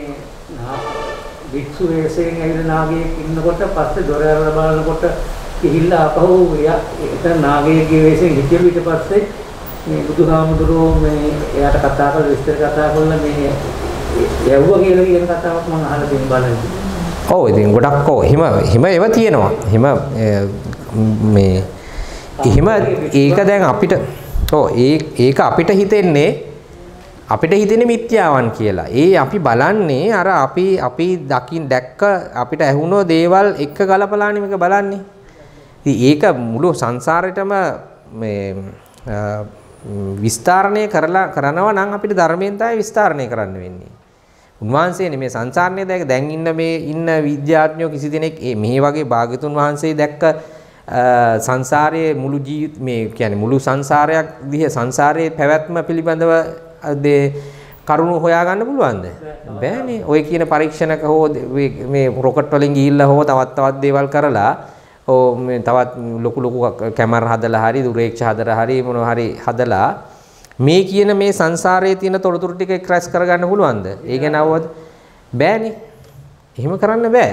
වික්ෂු වේසයෙන් ඇවිල්ලා නාගයෙක් ඉන්නකොට පස්සේ දොර ඇරලා බලනකොට කිහිල්ලා අපහු එතන නාගයෙක්ගේ වේසයෙන් හිටියලු ඊට පස්සේ මේ බුදුහාමුදුරුවෝ මේ එයාට කතා කරලා විස්තර කතා කරලා මේ යවුවා කියලා කියන කතාවක් මම අහලා තියෙන බලන්න. ඔව් ඉතින් ගොඩක් ඔව් හිම හිම ඒව තියෙනවා. හිම මේ හිම ඒක දැන් අපිට ඔව් ඒ ඒක අපිට හිතෙන්නේ අපිට හිතෙන්නේ මිත්‍යාවන් කියලා. ඒ අපි බලන්නේ අර අපි අපි දකින් දැක්ක අපිට ඇහුණෝ දේවල් එක ගලපලානේ මේක බලන්නේ. ඉතින් ඒක මුළු සංසාරෙටම මේ විස්තරණය කරලා කරනවා නම් අපිට ධර්මයෙන් තමයි විස්තරණය කරන්න වෙන්නේ. උන්වහන්සේනේ මේ සංසාරණය දැක දැන් ඉන්න මේ ඉන්න විද්‍යාඥයෝ කිසි දෙනෙක් මේ වගේ භාග්‍යතුන් වහන්සේ දැක්ක සංසාරයේ මුළු ජීවිත මේ කියන්නේ මුළු සංසාරයක් දිහා සංසාරයේ පැවැත්ම පිළිබඳව දේ කරුණු හොයාගන්න පුළුවන්ද? බෑනේ. ඔය කියන පරීක්ෂණක හෝ මේ රොකට් වලින් ගිහිල්ලා හෝ තවත් තවත් දේවල් කරලා ඕ මේ තවත් ලොකු ලොකු කැමරා හදලා හරි දුරේක්ෂ හදලා හරි මොනවා හරි හදලා මේ කියන මේ සංසාරයේ තියෙන තොරතුරු ටික ක්‍රැෂ් කරගන්න පුළුවන්ද? ඒ ගැන අවබෝධ බෑනේ. එහෙම කරන්න බෑ.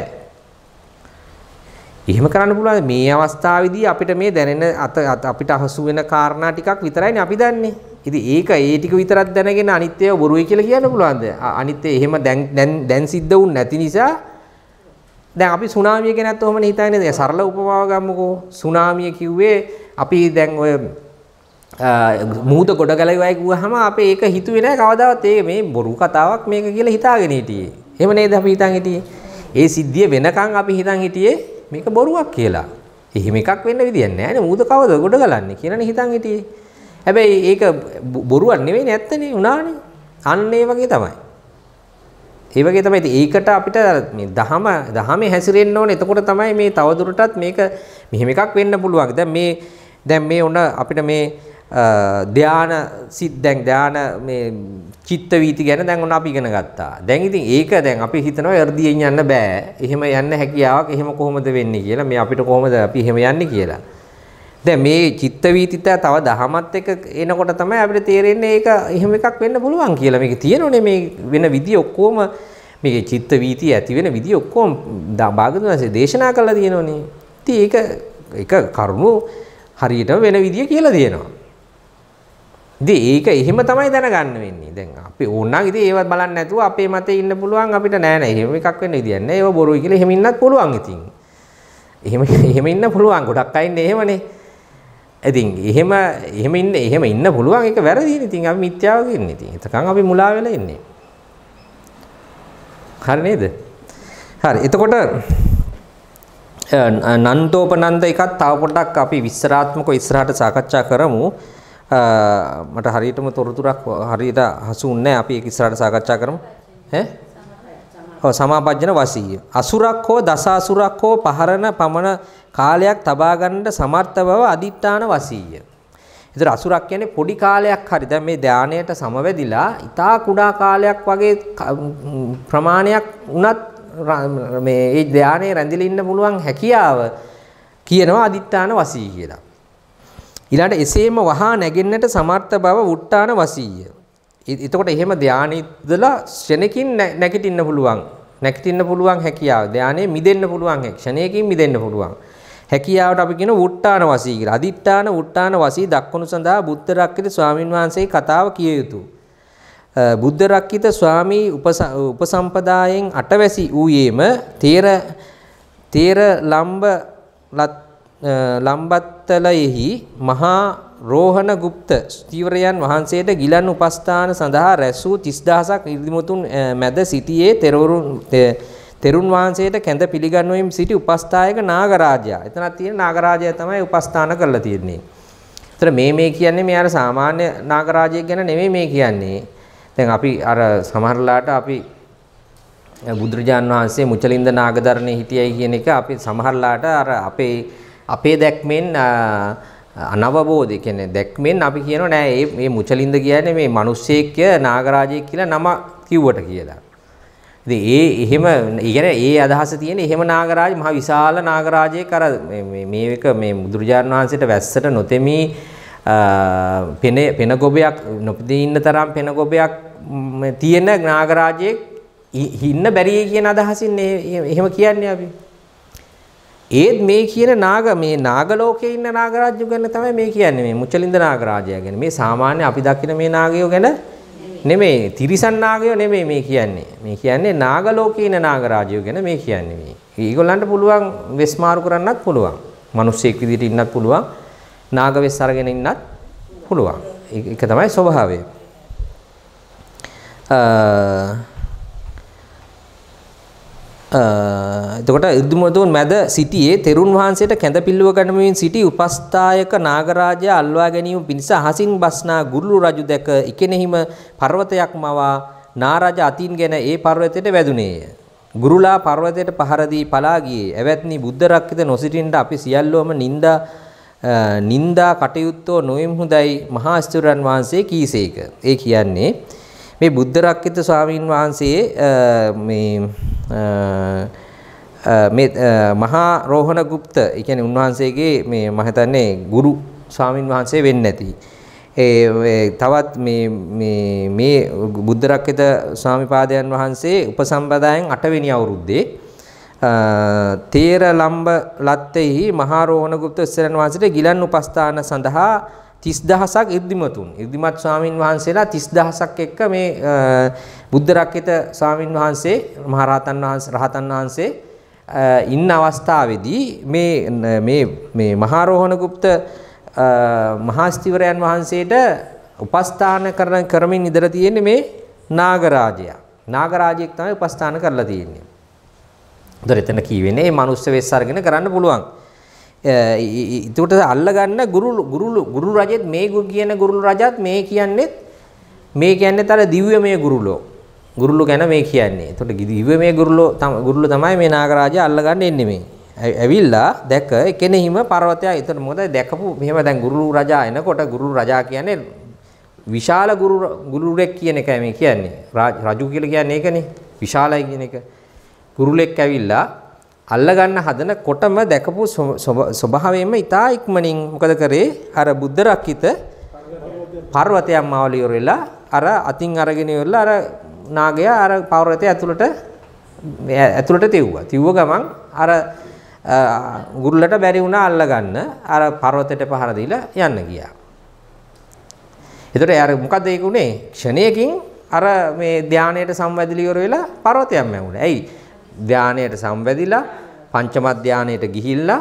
එහෙම කරන්න පුළුවන් මේ අවස්ථාවේදී අපිට මේ දැනෙන අපිට අහසු වෙන කාරණා ටිකක් විතරයිනේ අපි දන්නේ. ඉතින් ඒක ඒ ටික විතරක් දැනගෙන අනිත්‍යව බොරුයි කියලා කියන්න පුළුවන්ද? අනිත්‍ය එහෙම දැන් දැන් දැන් සිද්ධ වුනේ නැති නිසා දැන් අපි සුනාමිය ගැනත් ඔහොමනේ හිතන්නේ. දැන් සරල උපමාව ගමුකෝ. සුනාමිය කිව්වේ අපි දැන් ඔය මුහුද ගොඩ ගැලවිවයි කිව්වහම අපේ ඒක හිතුවේ නැහැ කවදාවත් ඒ මේ බොරු කතාවක් මේක කියලා හිතාගෙන හිටියේ. එහෙම නේද අපි හිතන් හිටියේ. ඒ සිද්ධිය වෙනකන් අපි හිතන් හිටියේ මේක බොරුවක් කියලා. එහෙම එකක් වෙන්න විදියක් නැහැ නේ. මුහුද කවද ගොඩ ගලන්නේ කියලානේ හිතන් හිටියේ. හැබැයි ඒක බොරුවක් නෙවෙයි නේ ඇත්තනේ උනානේ. අන්න ඒ වගේ තමයි. ඒ වගේ තමයි. ඒකට අපිට මේ දහම දහමේ හැසිරෙන්න ඕනේ. එතකොට තමයි මේ තවදුරටත් මේක මෙහෙම එකක් වෙන්න පුළුවන්. දැන් මේ දැන් මේ උන අපිට මේ ධාන සිත් දැන් ධාන මේ චිත්ත වීති ගැන දැන් උන අපි ඉගෙන ගත්තා. දැන් ඉතින් ඒක දැන් අපි හිතනවා එර්දියෙන් යන්න බෑ. එහෙම යන්න හැකියාවක් එහෙම කොහොමද වෙන්නේ කියලා. මේ අපිට කොහොමද අපි එහෙම යන්නේ කියලා. දැන් මේ චිත්ත වීතිත තව දහමත් එක එනකොට තමයි අපිට තේරෙන්නේ ඒක එහෙම එකක් වෙන්න පුළුවන් කියලා. මේක තියෙනෝනේ මේ වෙන විදිය ඔක්කොම මේකේ චිත්ත වීතිය ඇති වෙන විදිය ඔක්කොම භාගතුන් වහන්සේ දේශනා කළා තියෙනෝනේ. ඉතින් ඒක ඒක කරුණු හරියටම වෙන විදිය කියලා දෙනවා. ඉතින් ඒක එහෙම තමයි දැනගන්න වෙන්නේ. දැන් අපි ඕනනම් ඉතින් ඒව බලන්න නැතුව අපේ මතේ ඉන්න පුළුවන් අපිට නෑ නෑ එහෙම එකක් වෙන්න විදියක් නෑ. ඒව බොරුයි කියලා එහෙම ඉන්නත් පුළුවන් ඉතින්. එහෙම එහෙම ඉන්න පුළුවන්. ගොඩක් අය ඉන්නේ එහෙමනේ. ඉතින් එහෙම එහෙම ඉන්න එහෙම ඉන්න පුළුවන් ඒක වැරදිනේ. ඉතින් අපි මිත්‍යාව කියන්නේ. ඉතින් එතකන් අපි මුලා වෙලා ඉන්නේ. හරි නේද? හරි. එතකොට නන්තෝපනන්ද එකත් තව පොඩ්ඩක් අපි විස්තරාත්මකව ඉස්සරහට සාකච්ඡා කරමු. මට හරියටම තොරතුරක් හරියට හසුුන්නේ නැහැ. අපි ඒක ඉස්සරහට සාකච්ඡා කරමු. ඈ? ඔව් සමාපජ්ජන වසීය. අසුරක් හෝ දස අසුරක් හෝ පහරන පමණ කාලයක් තබා ගන්නට සමර්ථ බව අදිඨාන වසීය. ඒතර අසුරක් කියන්නේ පොඩි කාලයක් හරි. දැන් මේ ධානයට සමවැදිලා ඊටා කුඩා කාලයක් වගේ ප්‍රමාණයක් උනත් මේ ඒ ධානයේ රැඳිලා ඉන්න පුළුවන් හැකියාව කියනවා අදිඨාන වසී කියලා. ඊළඟට එසේම වහා නැගෙන්නට සමර්ථ බව වුට්ටාන වසීය. එතකොට එහෙම ධානයේදලා ක්ෂණකින් නැගිටින්න පුළුවන්. නැගිටින්න පුළුවන් හැකියාව. ධානයේ මිදෙන්න පුළුවන් ක්ෂණයකින් මිදෙන්න පුළුවන්. හැකියාවට අපි කියන වුට්ටාන වසී කියලා. අදිඨාන වුට්ටාන වසී දක්වනු සඳහා බුද්ධ රක්කිත ස්වාමින් වහන්සේගේ කතාව කිය යුතුය. බුද්ධ රක්කිත ස්වාමී උපසම්පදායෙන් අටවැසි ඌයේම තේර තේර ලම්බ ලම්බත්තලයෙහි මහා රෝහණ ගුප්ත ස්ථීවරයන් වහන්සේට ගිලන් උපස්ථාන සඳහා රැස් වූ තිස් දහසක් ඉර්ධිමුතුන් මැද සිටියේ තෙරුන් තෙරුන් වහන්සේට කැඳ පිළිගන්වමින් සිටි උපස්ථායක නාගරාජයා. එතනක් තියෙන නාගරාජයා තමයි උපස්ථාන කරලා තියෙන්නේ. ඒතර මේ මේ කියන්නේ මේ අර සාමාන්‍ය නාගරාජයෙක් ගැන නෙමෙයි මේ කියන්නේ. දැන් අපි අර සමහරලාට අපි බුදුරජාන් වහන්සේ මුචලින්ද නාගදරණේ හිටියයි කියන එක අපි සමහරලාට අර අපේ අපේ දැක්මෙන් අනවබෝධය කියන්නේ දැක්මෙන් අපි කියනවා නෑ මේ මුචලින්ද කියන්නේ මේ මිනිස්සෙක් නාගරාජයෙක් කියලා නම කිව්වට කියලා. ඉතින් ඒ එහෙම ඉගෙන ඒ අදහස තියෙන එහෙම නාගරාජ මහ විශාල නාගරාජයෙක් අර මේ මේක මේ බුදුරජාන් වහන්සේට වැස්සට නොතෙමි පෙන පෙන ගොබයක් නොපදී ඉන්න තරම් පෙන ගොබයක් තියෙන නාගරාජයෙක් ඉන්න බැරි කියන අදහසින් එහෙම කියන්නේ අපි. ඒත් මේ කියන නාග මේ නාග ලෝකේ ඉන්න නාගරාජ්‍ය ගැන තමයි මේ කියන්නේ මේ මුචලින්ද නාගරාජයා ගැන. මේ සාමාන්‍ය අපි දකින මේ නාගයෝ ගැන නෙමෙයි, තිරිසන් නාගයෝ නෙමෙයි මේ කියන්නේ. මේ කියන්නේ නාග ලෝකේ ඉන්න නාගරාජයෝ ගැන මේ කියන්නේ මේ. ඒගොල්ලන්ට පුළුවන් වෙස් මාරු කරන්නත් පුළුවන්. මිනිස්සෙක් විදිහට ඉන්නත් පුළුවන්. නාග වෙස් අරගෙන ඉන්නත් පුළුවන්. ඒක තමයි ස්වභාවය. එතකොට ඉර්ධිමතුන් මැද සිටියේ තෙරුන් වහන්සේට කැඳ පිල්ලුව ගනිමින් සිටි උපස්ථායක නාගරාජයා අල්වා ගැනීම පිණිස අහසින් බස්නා ගුරුළු රජු දැක ඉකෙනෙහිම පර්වතයක් මවා නාරජ අතින්ගෙන ඒ පර්වතයට වැදුනේය. ගුරුලා පර්වතයට පහර දී පලා ගියේ. එවත්නි බුද්ධ රක්කිත නොසිටින්ට අපි සියල්ලෝම නිന്ദා නිന്ദා කටයුත්තෝ නොයම් හොඳයි මහා ස්ථිරයන් වහන්සේ කීසේක. ඒ කියන්නේ මේ බුද්ධ රක්කිත ස්වාමීන් වහන්සේ මේ මේ මහා රෝහණ ගුප්ත ඒ කියන්නේ උන්වහන්සේගේ මේ මම හිතන්නේ ගුරු ස්වාමීන් වහන්සේ වෙන්නේ නැති. ඒ තවත් මේ මේ මේ බුද්ධ රක්කිත ස්වාමිපාදයන් වහන්සේ උපසම්පදායෙන් අට වෙනි අවුරුද්දේ තේර ලම්බ ලත්තේහි මහා රෝහණ ගුප්ත ස්ථරයන් වහන්සේට ගිලන් උපස්ථාන සඳහා තිස් දහසක් ඉර්ධිමතුන් ඉර්ධිමත් ස්වාමින් වහන්සේලා තිස් දහසක් එක්ක මේ බුද්ධ රක්කිත ස්වාමින් වහන්සේ මහරහතන් වහන්සේ රහතන් වහන්සේ ඉන්න අවස්ථාවේදී මේ මේ මේ මහා රෝහණ ගුප්ත මහා ස්ථවිරයන් වහන්සේට උපස්ථාන කරන කරමින් ඉඳලා තියෙන්නේ මේ නාගරාජයා. නාගරාජයෙක් තමයි උපස්ථාන කරලා තියෙන්නේ. උදේ එතන කියවෙන්නේ මේ මනුස්ස වෙස් අරගෙන කරන්න පුළුවන්. ඒකට අල්ලගන්න ගුරු ගුරු ගුරු රජෙත් මේ කියන ගුරු රජත් මේ කියන්නේ මේ කියන්නේ තර දිව්‍යමය ගුරුලෝ. ගුරුලෝ ගැන මේ කියන්නේ. ඒකට දිව්‍යමය ගුරුලෝ ගුරුලෝ තමයි මේ නාගරාජයා අල්ලගන්න එන්නේ මේ. ඇවිල්ලා දැක කෙනෙහිම පර්වතය. ඒතර මොකද දැකපු මෙහෙම දැන් ගුරු රජා එනකොට ගුරු රජා කියන්නේ විශාල ගුරු ගුරුරෙක් කියන එකයි මේ කියන්නේ. රජු කියලා කියන්නේ ඒකනේ. විශාලයි කියන එක. ගුරුලෙක් ඇවිල්ලා අල්ලගන්න හදන කොටම දැකපු ස්වභාවයෙන්ම ඉතා ඉක්මනින් මොකද කරේ අර බුද්ධ රක්කිත පර්වතයක් මාවලිය ඉවරලා අර අතින් අරගෙන ඉවරලා අර නාගයා අර පර්වතය ඇතුළට ඇතුළට තියුවා. තියුව ගමන් අර ගුරුලට බැරි වුණා අල්ලගන්න. අර පර්වතයට පහර දීලා යන්න ගියා. ඒතකොට අර මොකද ඒක උනේ? ක්ෂණයකින් අර මේ ධානයට සම්වැදිලි ඉවර වෙලා පර්වතයක් මැවුණා. ඇයි? ධානයට සම්වැදිලා පංචම ධානයට ගිහිල්ලා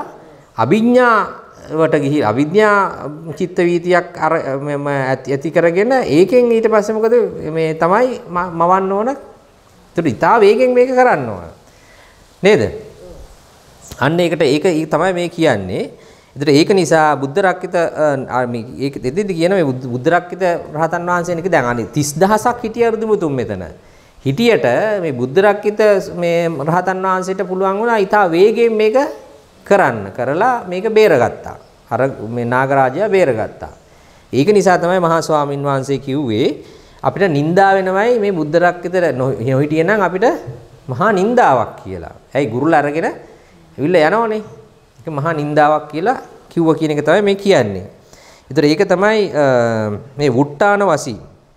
අභිඥාවට ගිහිල්ලා අවිද්‍යා චිත්ත වීතියක් අර ඇති කරගෙන ඒකෙන් ඊට පස්සේ මොකද මේ තමයි මවන්න ඕන. ඒකට ඉතා වේගෙන් මේක කරන්න ඕන. නේද? අන්න ඒකට ඒක තමයි මේ කියන්නේ. ඒතර ඒක නිසා බුද්ධ රක්කිත මේක දෙදෙදි කියන මේ බුද්ධ රක්කිත රහතන් වහන්සේ නේද දැන් අනේ තිස් දහසක් හිටිය අරුදුමුතුන් මෙතන. හිටියට මේ බුද්ධ රක්කිත මේ රහතන් වහන්සේට පුළුවන් වුණා ඊටා වේගයෙන් මේක කරන්න කරලා මේක බේරගත්තා. අර මේ නාගරාජයා බේරගත්තා. ඒක නිසා තමයි මහා ස්වාමින් වහන්සේ කිව්වේ අපිට නිന്ദා වෙනවයි මේ බුද්ධ රක්කිත නොහිටියේ නම් අපිට මහා නිന്ദාවක් කියලා. ඇයි ගුරුලා අරගෙන ඇවිල්ලා යනවනේ. ඒක මහා නිന്ദාවක් කියලා කිව්වා කියන එක තමයි මේ කියන්නේ. ඒතර ඒක තමයි මේ වුට්ටාන වසී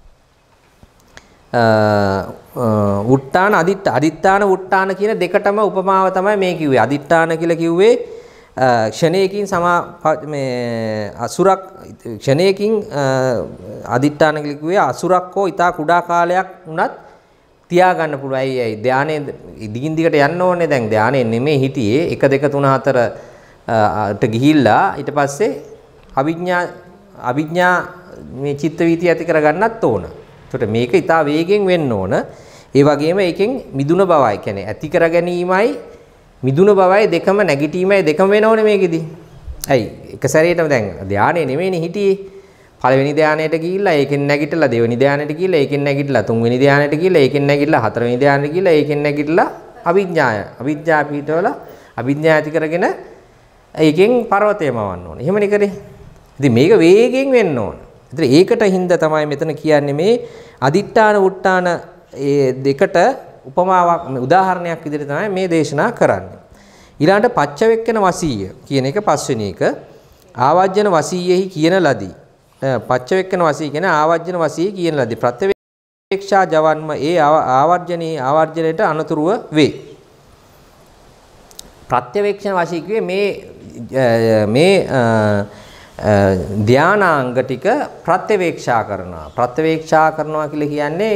උට්ටාන අදිත්ත අදිත්තාන උට්ටාන කියන දෙකටම උපමාව තමයි මේ කිව්වේ. අදිත්තාන කියලා කිව්වේ ක්ෂණයකින් සමා මේ අසුරක් ක්ෂණයකින් අදිත්තාන කියලා කිව්වේ අසුරක් හෝ ඊට කුඩා කාලයක් වුණත් තියාගන්න පුළුවන්. ඇයි ඇයි ධානයේ දිගින් දිගට යන්න ඕනේ. දැන් ධානයේ නෙමෙයි හිටියේ එක දෙක තුන හතර ට ගිහිල්ලා ඊට පස්සේ අවිඥා අවිඥා මේ චිත්ත වීතිය ඇති කරගන්නත් ඕන. ඒකට මේක ඊටා වේගෙන් වෙන්න ඕන. ඒ වගේම ඒකෙන් මිදුන බවයි කියන්නේ ඇති කර ගැනීමයි මිදුන බවයි දෙකම නැගිටීමයි දෙකම වෙනෝනේ මේකෙදි. ඇයි එක සැරේටම දැන් ධානයේ නෙමෙයිනේ හිටියේ. පළවෙනි ධානයට ගිහිල්ලා ඒකෙන් නැගිටලා දෙවෙනි ධානයට ගිහිල්ලා ඒකෙන් නැගිටලා තුන්වෙනි ධානයට ගිහිල්ලා ඒකෙන් නැගිටලා හතරවෙනි ධානයට ගිහිල්ලා ඒකෙන් නැගිටලා අවිඥාය අවිද්‍යා පීඨවල අවිඥා ඇති කරගෙන ඒකෙන් පර්වතය මවන්න ඕනේ. එහෙමනේ කරේ. ඉතින් මේක වේගෙන් වෙන්න ඕන. ඉතින් ඒකට හින්දා තමයි මෙතන කියන්නේ මේ අදිත්‍යාන උට්ටාන ඒ දෙකට උපමාවක් උදාහරණයක් විදිහට තමයි මේ දේශනා කරන්නේ. ඊළඟට පච්චවෙක්කන වසීය කියන එක පස්වෙනි එක ආවජ්ජන වසීයෙහි කියන ලදී. පච්චවෙක්කන වසී කියන ආවජ්ජන වසී කියන ලදී. ප්‍රත්‍යවේක්ෂ ප්‍රත්‍යවේක්ෂා ජවන්ම ඒ ආවර්ජනී ආවර්ජනයට අනතුරුව වේ. ප්‍රත්‍යවේක්ෂණ වශයෙන් කිව්වේ මේ මේ ධානාංග ටික ප්‍රත්‍යවේක්ෂා කරනවා. ප්‍රත්‍යවේක්ෂා කරනවා කියලා කියන්නේ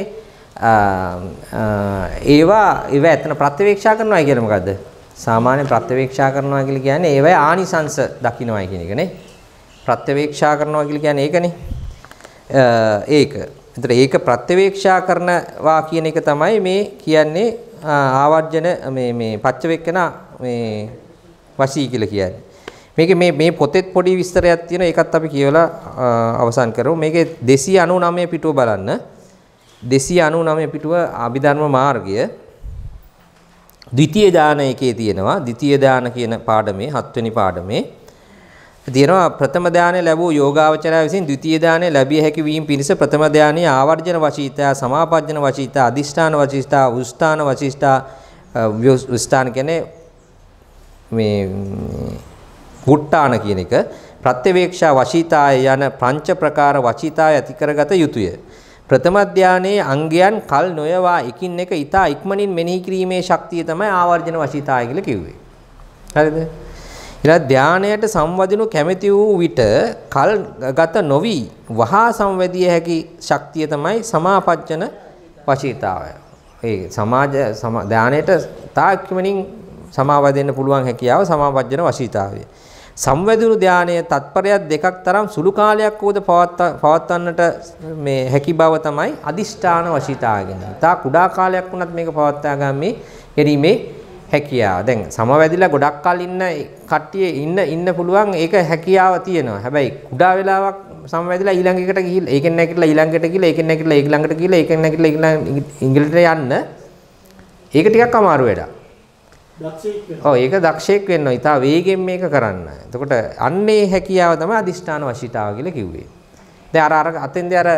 ඒවා ඒවා එතන ප්‍රත්‍යවේක්ෂා කරනවා කියන්නේ මොකද්ද? සාමාන්‍ය ප්‍රත්‍යවේක්ෂා කරනවා කියලා කියන්නේ ඒවයි ආනිසංස දකින්නයි කියන එකනේ. ප්‍රත්‍යවේක්ෂා කරනවා කියලා කියන්නේ ඒකනේ. ඒක. ඒතර ඒක ප්‍රත්‍යවේක්ෂා කරනවා කියන එක තමයි මේ කියන්නේ ආවර්ජන මේ මේ පච්චවේක්කන මේ වශී කියලා කියන්නේ. මේකේ මේ මේ පොතේ පොඩි විස්තරයක් තියෙනවා. ඒකත් අපි කියවලා අවසන් කරමු. මේකේ දෙසිය අනූනවය පිටුව බලන්න. දෙසිය අනූනවය පිටුව අභිධර්ම මාර්ගය ද්විතීය දාන එකේ තියෙනවා. ද්විතීය දාන කියන පාඩමේ හත්වෙනි පාඩමේ තියෙනවා ප්‍රථම ධානය ලැබූ යෝගාවචරය විසින් ද්විතීය ධානය ලැබිය හැකි වීම පිණිස ප්‍රථම ධානයේ ආවර්ජන වශීතා සමාපජ්ජන වශීතා අදිෂ්ඨාන වශීතා උස්ථාන වශීතා උස්ථාන කියන්නේ මේ උට්ටාන කියන එක ප්‍රත්‍යවේක්ෂා වශීතාය යන පංච ප්‍රකාර වශීතාය ඇති කරගත යුතුය. ප්‍රථම ධානයේ අංගයන් කල් නොයවා එකින් එක ඊතා ඉක්මනින් මෙනෙහි කිරීමේ ශක්තිය තමයි ආවර්ජන වශීතාය කියලා කිව්වේ. හරිද? ඊළඟ ධානයට සංවදිනු කැමැති වූ විට කල් ගත නොවි වහා සංවැදිය හැකි ශක්තිය තමයි සමාපජ්ජන වශීතාවය. ඒ සමාජ ධානයට තාක්ෂණින් සමාවදෙන්න පුළුවන් හැකියාව සමාපජ්ජන වශීතාවය. සංවැදුණු ධානයේ තත්පරයක් දෙකක් තරම් සුළු කාලයක් වුවද පවත්වන්නට මේ හැකි බව තමයි අදිෂ්ඨාන වශීතාවය කියන්නේ. තා කුඩා කාලයක් වුණත් මේක පවත්වා ගන්නේ කිරීමේ හැකියාව. දැන් සමවැදිලා ගොඩක් කල් ඉන්න කට්ටිය ඉන්න ඉන්න පුළුවන් ඒක හැකියාව තියෙනවා. හැබැයි කුඩා වෙලාවක් සමවැදිලා ඊළඟ එකට ගිහිල්ලා ඒකෙන් නැගිටලා ඊළඟට ගිහිල්ලා ඒකෙන් නැගිටලා ඒක ළඟට ගිහිල්ලා ඒකෙන් නැගිටලා ඊළඟ ඉංග්‍රීසියට යන්න ඒක ටිකක් අමාරු වැඩක්. දක්ෂයෙක් වෙන්න. ඔව් ඒක දක්ෂයෙක් වෙන්න ඕන. ඉතා වේගෙන් මේක කරන්න. එතකොට අන්නේ හැකියාව තමයි අදිෂ්ඨාන වශීතාව කියලා කිව්වේ. දැන් අර අර අතෙන්දී අර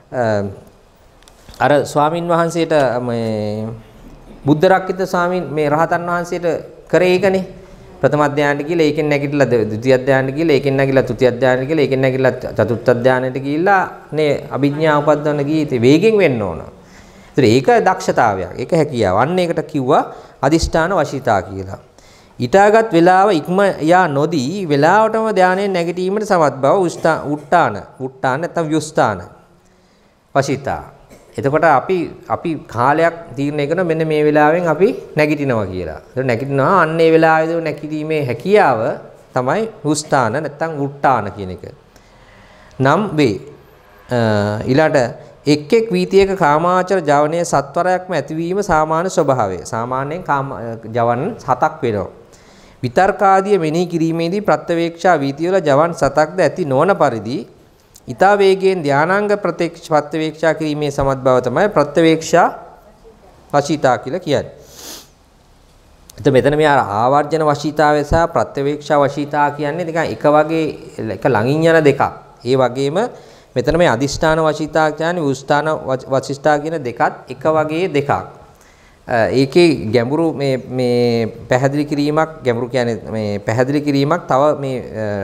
අර ස්වාමින් වහන්සේට මේ බුද්ධ රක්කිත ස්වාමීන් මේ රහතන් වහන්සේට කරේ ඒකනේ. ප්‍රථම ධානයට ගිහලා ඒකෙන් නැගිටලා ද්විතිය ධානයට ගිහලා ඒකෙන් නැගිටලා තෘතිය ධානයට ගිහලා ඒකෙන් නැගිටලා චතුර්ථ ධානයට ගිහිල්ලා නේ අභිඥා උපද්දවන ගීතේ වේගෙන් වෙන්න ඕන. ඒතර ඒක දක්ෂතාවයක්. ඒක හැකියාව. අන්න ඒකට කිව්වා අදිෂ්ඨාන වශීතා කියලා. ඊටාගත් වේලාව ඉක්ම යා නොදී වේලාවටම ධානයෙන් නැගිටීමට සමත් බව උට්ටාන උට්ටාන නැත්නම් ව්‍යුස්ථාන වශීතා. එතකොට අපි අපි කාලයක් තීරණය කරන මෙන්න මේ වෙලාවෙන් අපි නැගිටිනවා කියලා. ඒක නැගිටිනවා අන්නේ වෙලාවේදී නැගිටීමේ හැකියාව තමයි උස්ථාන නැත්නම් උට්ටාන කියන එක. නම් වේ. ඊළාට එක් එක් වීතියක කාමාචර ජවනයේ සත්වරයක්ම ඇතිවීම සාමාන්‍ය ස්වභාවය. සාමාන්‍යයෙන් කාම ජවන් හතක් වෙනවා. විතර්කාදී මෙනෙහි කිරීමේදී ප්‍රත්‍යවේක්ෂා වීතිවල ජවන් සතක්ද ඇති නොවන පරිදි ඊතා වේගයෙන් ධානාංග ප්‍රත්‍යක්ෂ ප්‍රත්‍යවේක්ෂා කිරීමේ සමත් බව තමයි ප්‍රත්‍යවේක්ෂා වශීතා කියලා කියන්නේ. එතකොට මෙතන මේ ආවර්ජන වශීතාවය සහ ප්‍රත්‍යවේක්ෂා වශීතා කියන්නේ නිකන් එක වගේ එක ළඟින් යන දෙකක්. ඒ වගේම මෙතන මේ අදිෂ්ඨාන වශීතා කියන්නේ උස්ථාන වශිෂ්ඨා කියන දෙකත් එක වගේ දෙකක්. ඒකේ ගැඹුරු මේ මේ පැහැදිලි කිරීමක් ගැඹුරු කියන්නේ මේ පැහැදිලි කිරීමක් තව මේ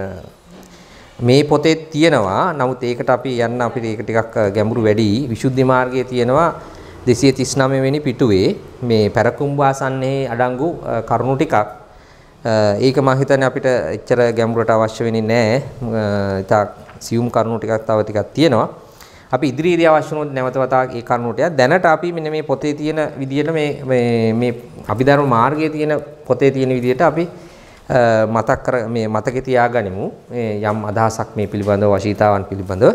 මේ පොතේ තියෙනවා. නමුත් ඒකට අපි යන්න අපිට ඒක ටිකක් ගැඹුරු වැඩි. විසුද්ධි මාර්ගයේ තියෙනවා දෙසිය තිස් නවය වෙනි පිටුවේ මේ පෙරකුම්වාසන්නේ අඩංගු කරුණු ටිකක්. ඒක මම හිතන්නේ අපිට එච්චර ගැඹුරට අවශ්‍ය වෙන්නේ නැහැ. ඉතා සියුම් කරුණු ටිකක් තව ටිකක් තියෙනවා. අපි ඉදිරියේදී අවශ්‍ය වුණොත් නැවත වතාවක් ඒ කරුණු ටික දැනට අපි මෙන්න මේ පොතේ තියෙන විදියට මේ මේ මේ අභිධර්ම මාර්ගයේ තියෙන පොතේ තියෙන විදියට අපි මතක් කර මේ මතකේ තියාගනිමු. මේ යම් අදහසක් මේ පිළිබඳව වශීතාවන් පිළිබඳව.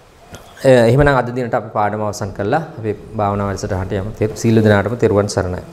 එහෙමනම් අද දිනට අපි පාඩම අවසන් කළා. අපි භාවනා වැඩසටහනට යමු. සීල දිනාටම තෙරුවන් සරණයි.